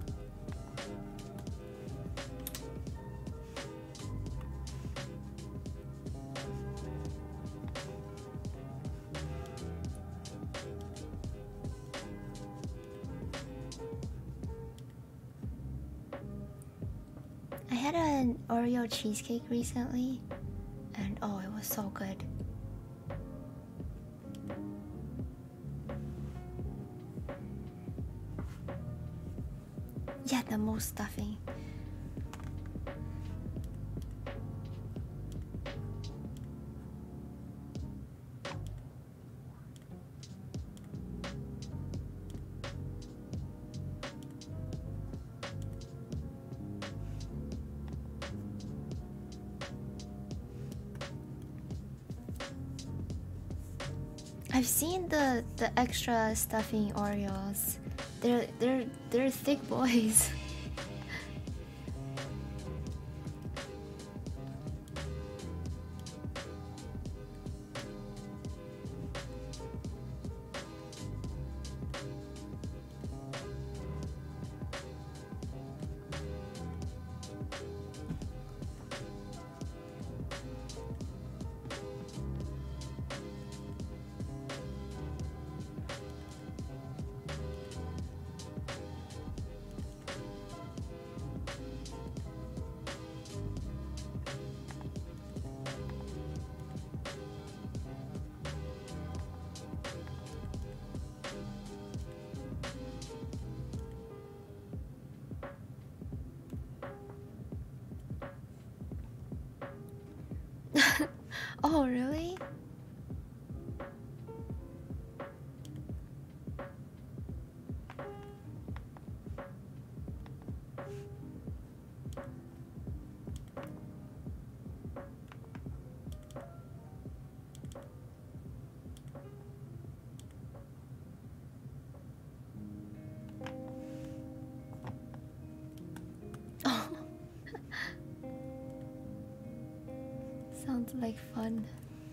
[SPEAKER 1] I had an Oreo cheesecake recently, and oh, it was so good. Yeah, the most stuffing. I've seen the the extra stuffing Oreos. They're they're they're thick boys. Oh, really? Oh. Sounds like fun.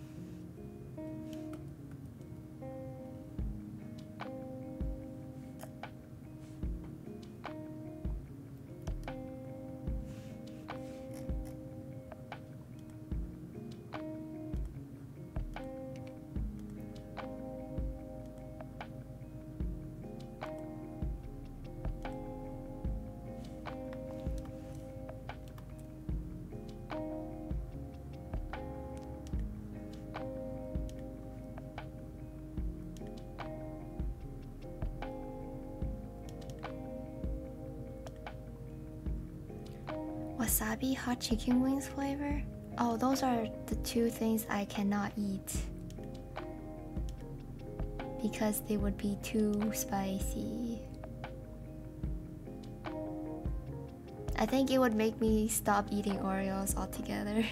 [SPEAKER 1] Wasabi hot chicken wings flavor? Oh, those are the two things I cannot eat because they would be too spicy. I think it would make me stop eating Oreos altogether.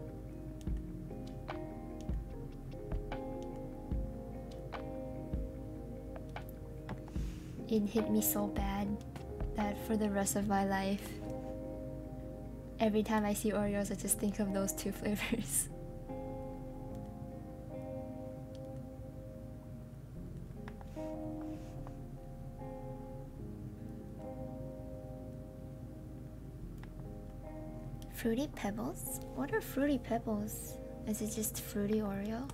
[SPEAKER 1] It hit me so bad that for the rest of my life, every time I see Oreos, I just think of those two flavors. Fruity Pebbles? What are Fruity Pebbles? Is it just Fruity Oreo?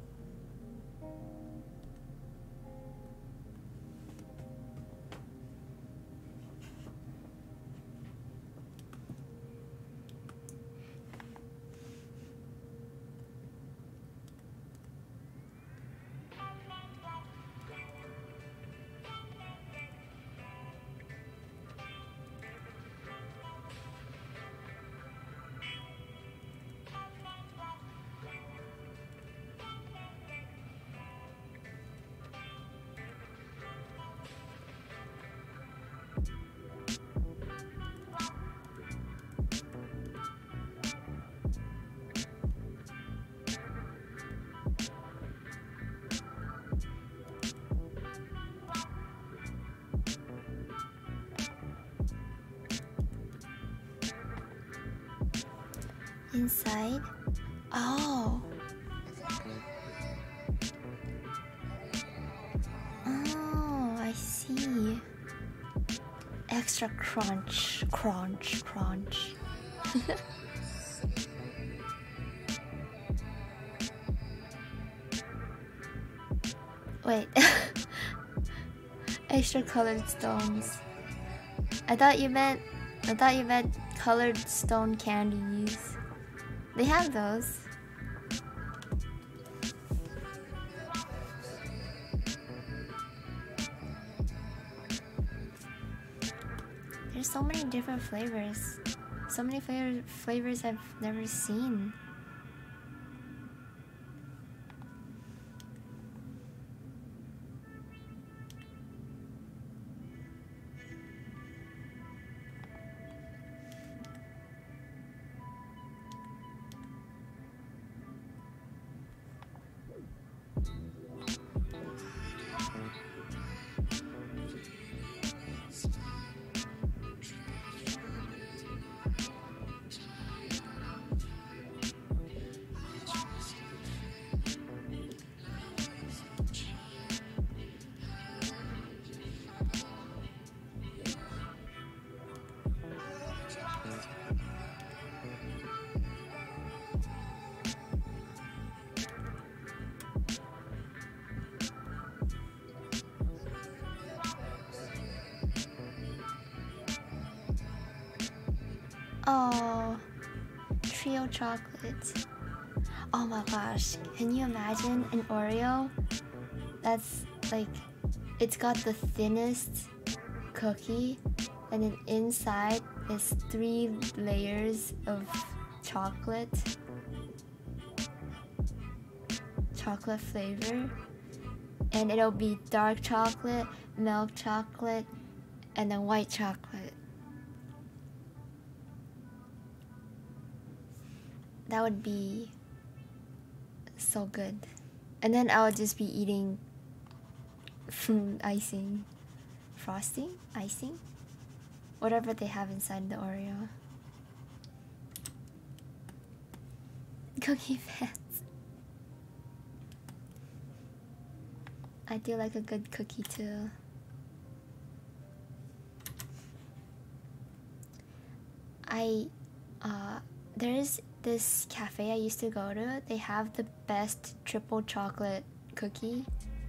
[SPEAKER 1] Inside? Oh. Oh, I see. Extra crunch, crunch, crunch. Wait. Extra colored stones. I thought you meant I thought you meant colored stone candies. They have those. There's so many different flavors. So many flavor flavors I've never seen. Oh, trio chocolate. Oh my gosh, can you imagine an Oreo that's like, it's got the thinnest cookie and then inside is three layers of chocolate. Chocolate flavor. And it'll be dark chocolate, milk chocolate, and then white chocolate. That would be so good. And then I would just be eating icing, frosting, icing, whatever they have inside the Oreo. Cookie fans. I do like a good cookie too. I, uh, there is this cafe I used to go to. They have the best triple chocolate cookie.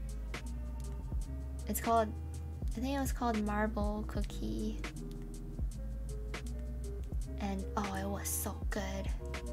[SPEAKER 1] It's called, I think it was called Marble Cookie. And oh, it was so good.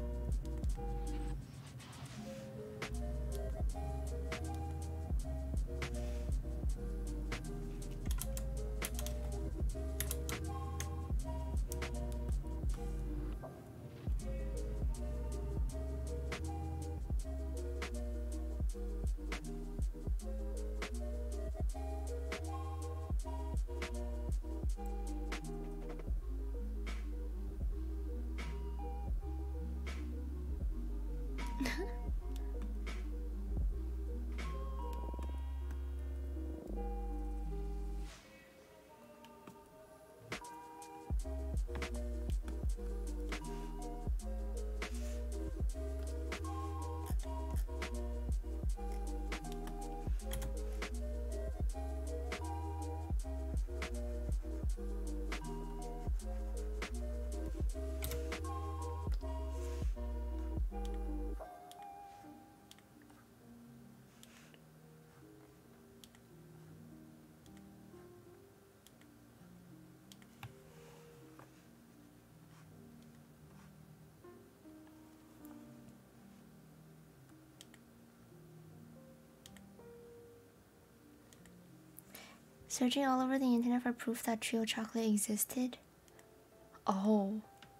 [SPEAKER 1] Searching all over the internet for proof that trio chocolate existed. Oh.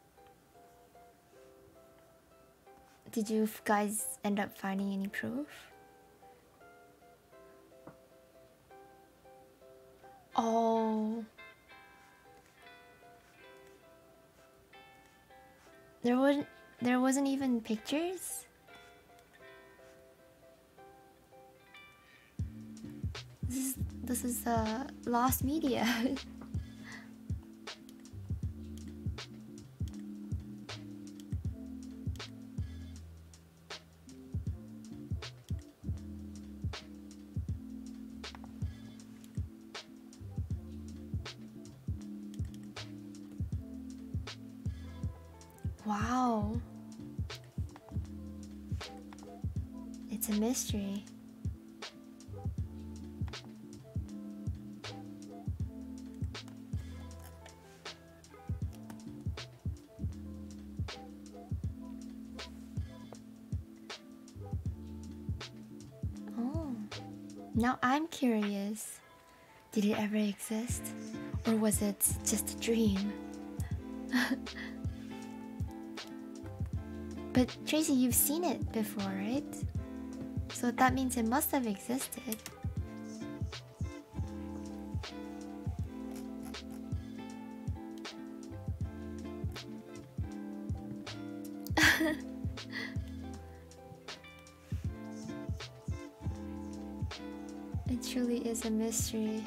[SPEAKER 1] Did you guys end up finding any proof? Oh. There wasn't there wasn't even pictures? This is this is uh lost media. Wow. It's a mystery. Oh. Now I'm curious. Did it ever exist? Or was it just a dream? But Tracy, you've seen it before, right? So that means it must have existed. It truly is a mystery.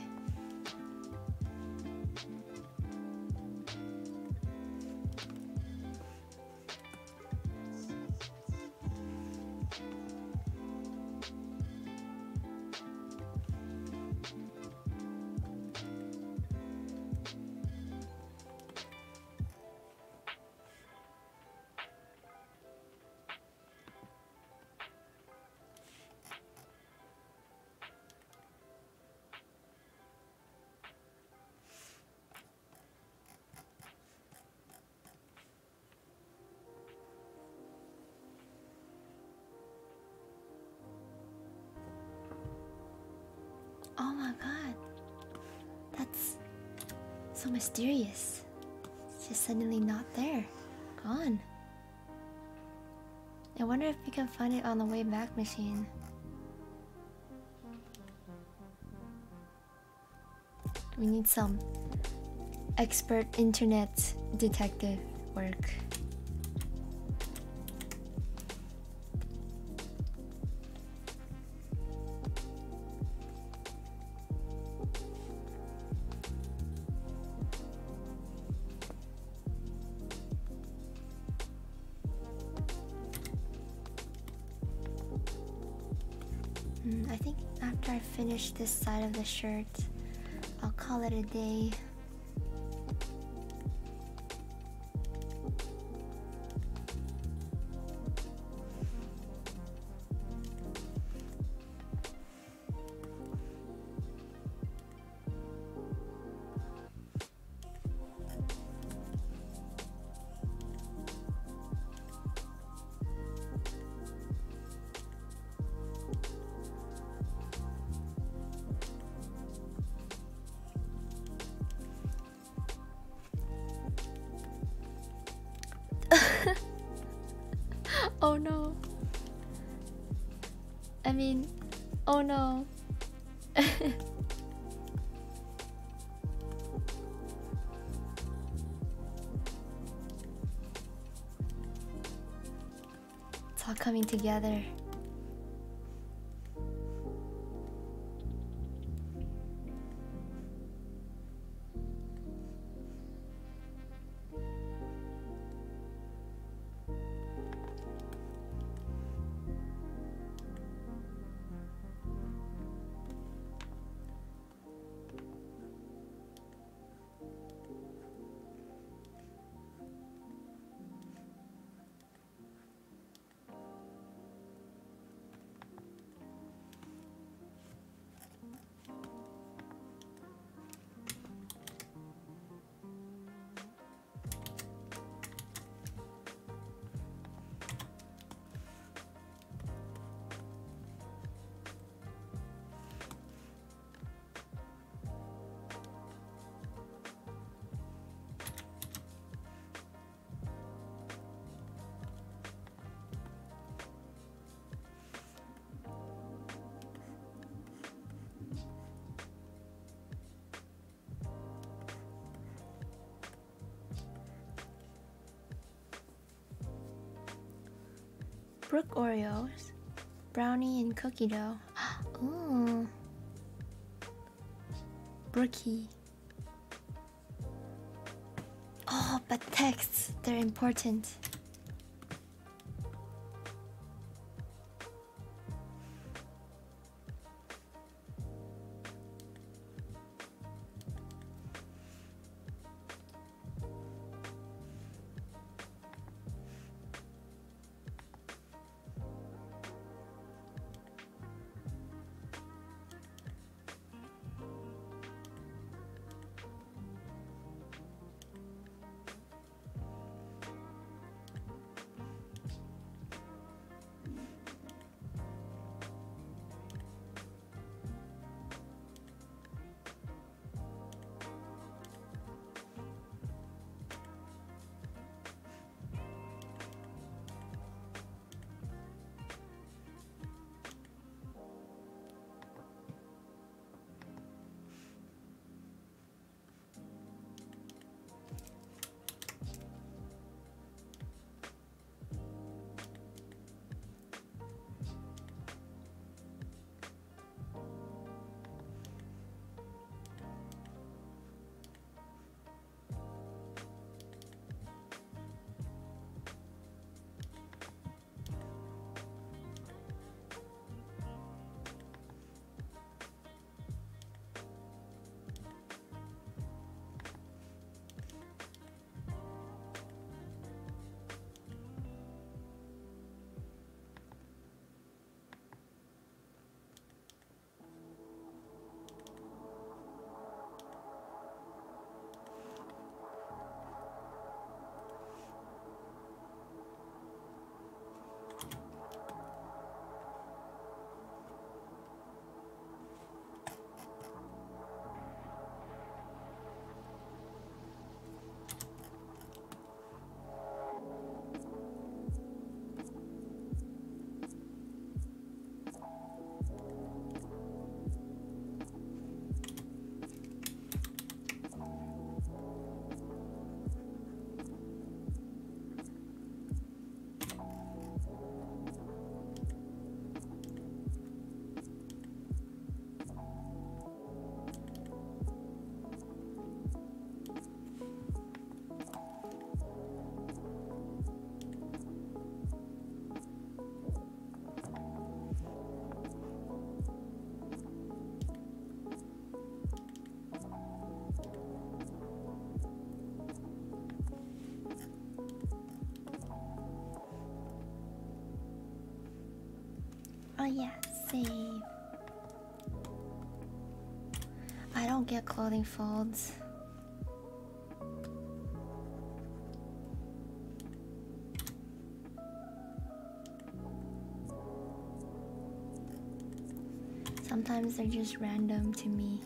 [SPEAKER 1] Oh my god, that's so mysterious. It's just suddenly not there, gone. I wonder if we can find it on the way back machine. We need some expert internet detective work. Mm, I think after I finish this side of the shirt, I'll call it a day. Oh no. I mean, oh no. It's all coming together. Brook Oreos, brownie and cookie dough. Ooh, Brookie. Oh, but texts, they're important. Oh yeah, save. I don't get clothing folds. Sometimes they're just random to me.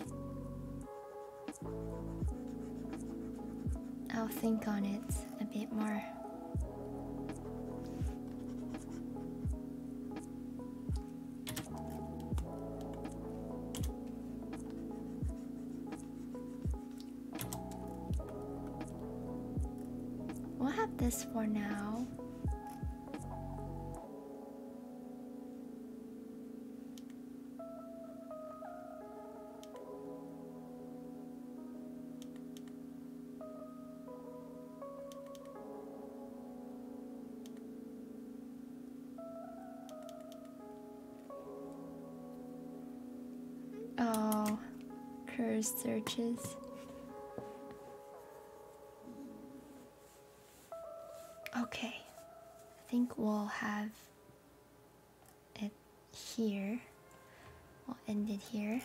[SPEAKER 1] I'll think on it a bit more. We'll have this for now. Oh, cursed searches. Okay, I think we'll have it here. We'll end it here.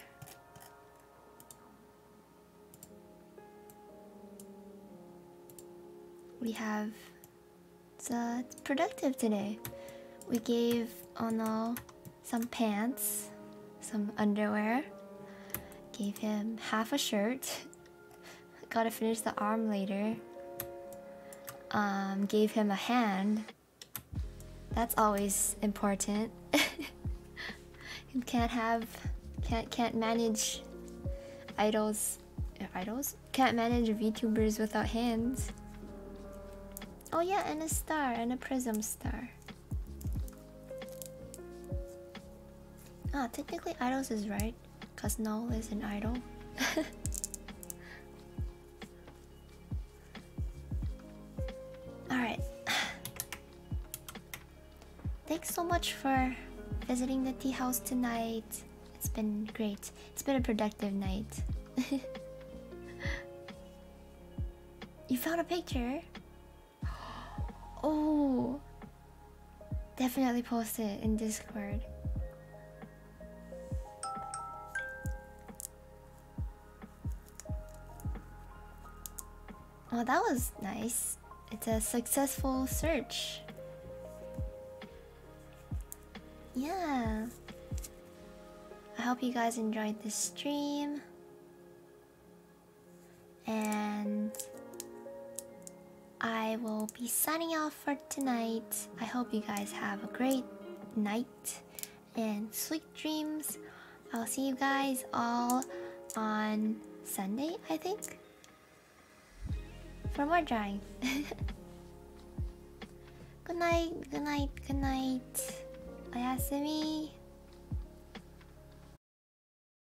[SPEAKER 1] We have it's, uh, it's productive today. We gave Ono some pants, some underwear. Gave him half a shirt. Gotta finish the arm later. Um, gave him a hand. That's always important. You can't have, can't can't manage idols, uh, idols. Can't manage VTubers without hands. Oh yeah, and a star and a prism star. Ah, technically idols is right. Cause Null is an idol. Alright. Thanks so much for visiting the tea house tonight. It's been great. It's been a productive night. You found a picture? Oh, definitely post it in Discord. Oh, that was nice. It's a successful search. Yeah. I hope you guys enjoyed this stream. And I will be signing off for tonight. I hope you guys have a great night and sweet dreams. I'll see you guys all on Sunday, I think, for more drawing. Good night, good night, good night. Oyasumi.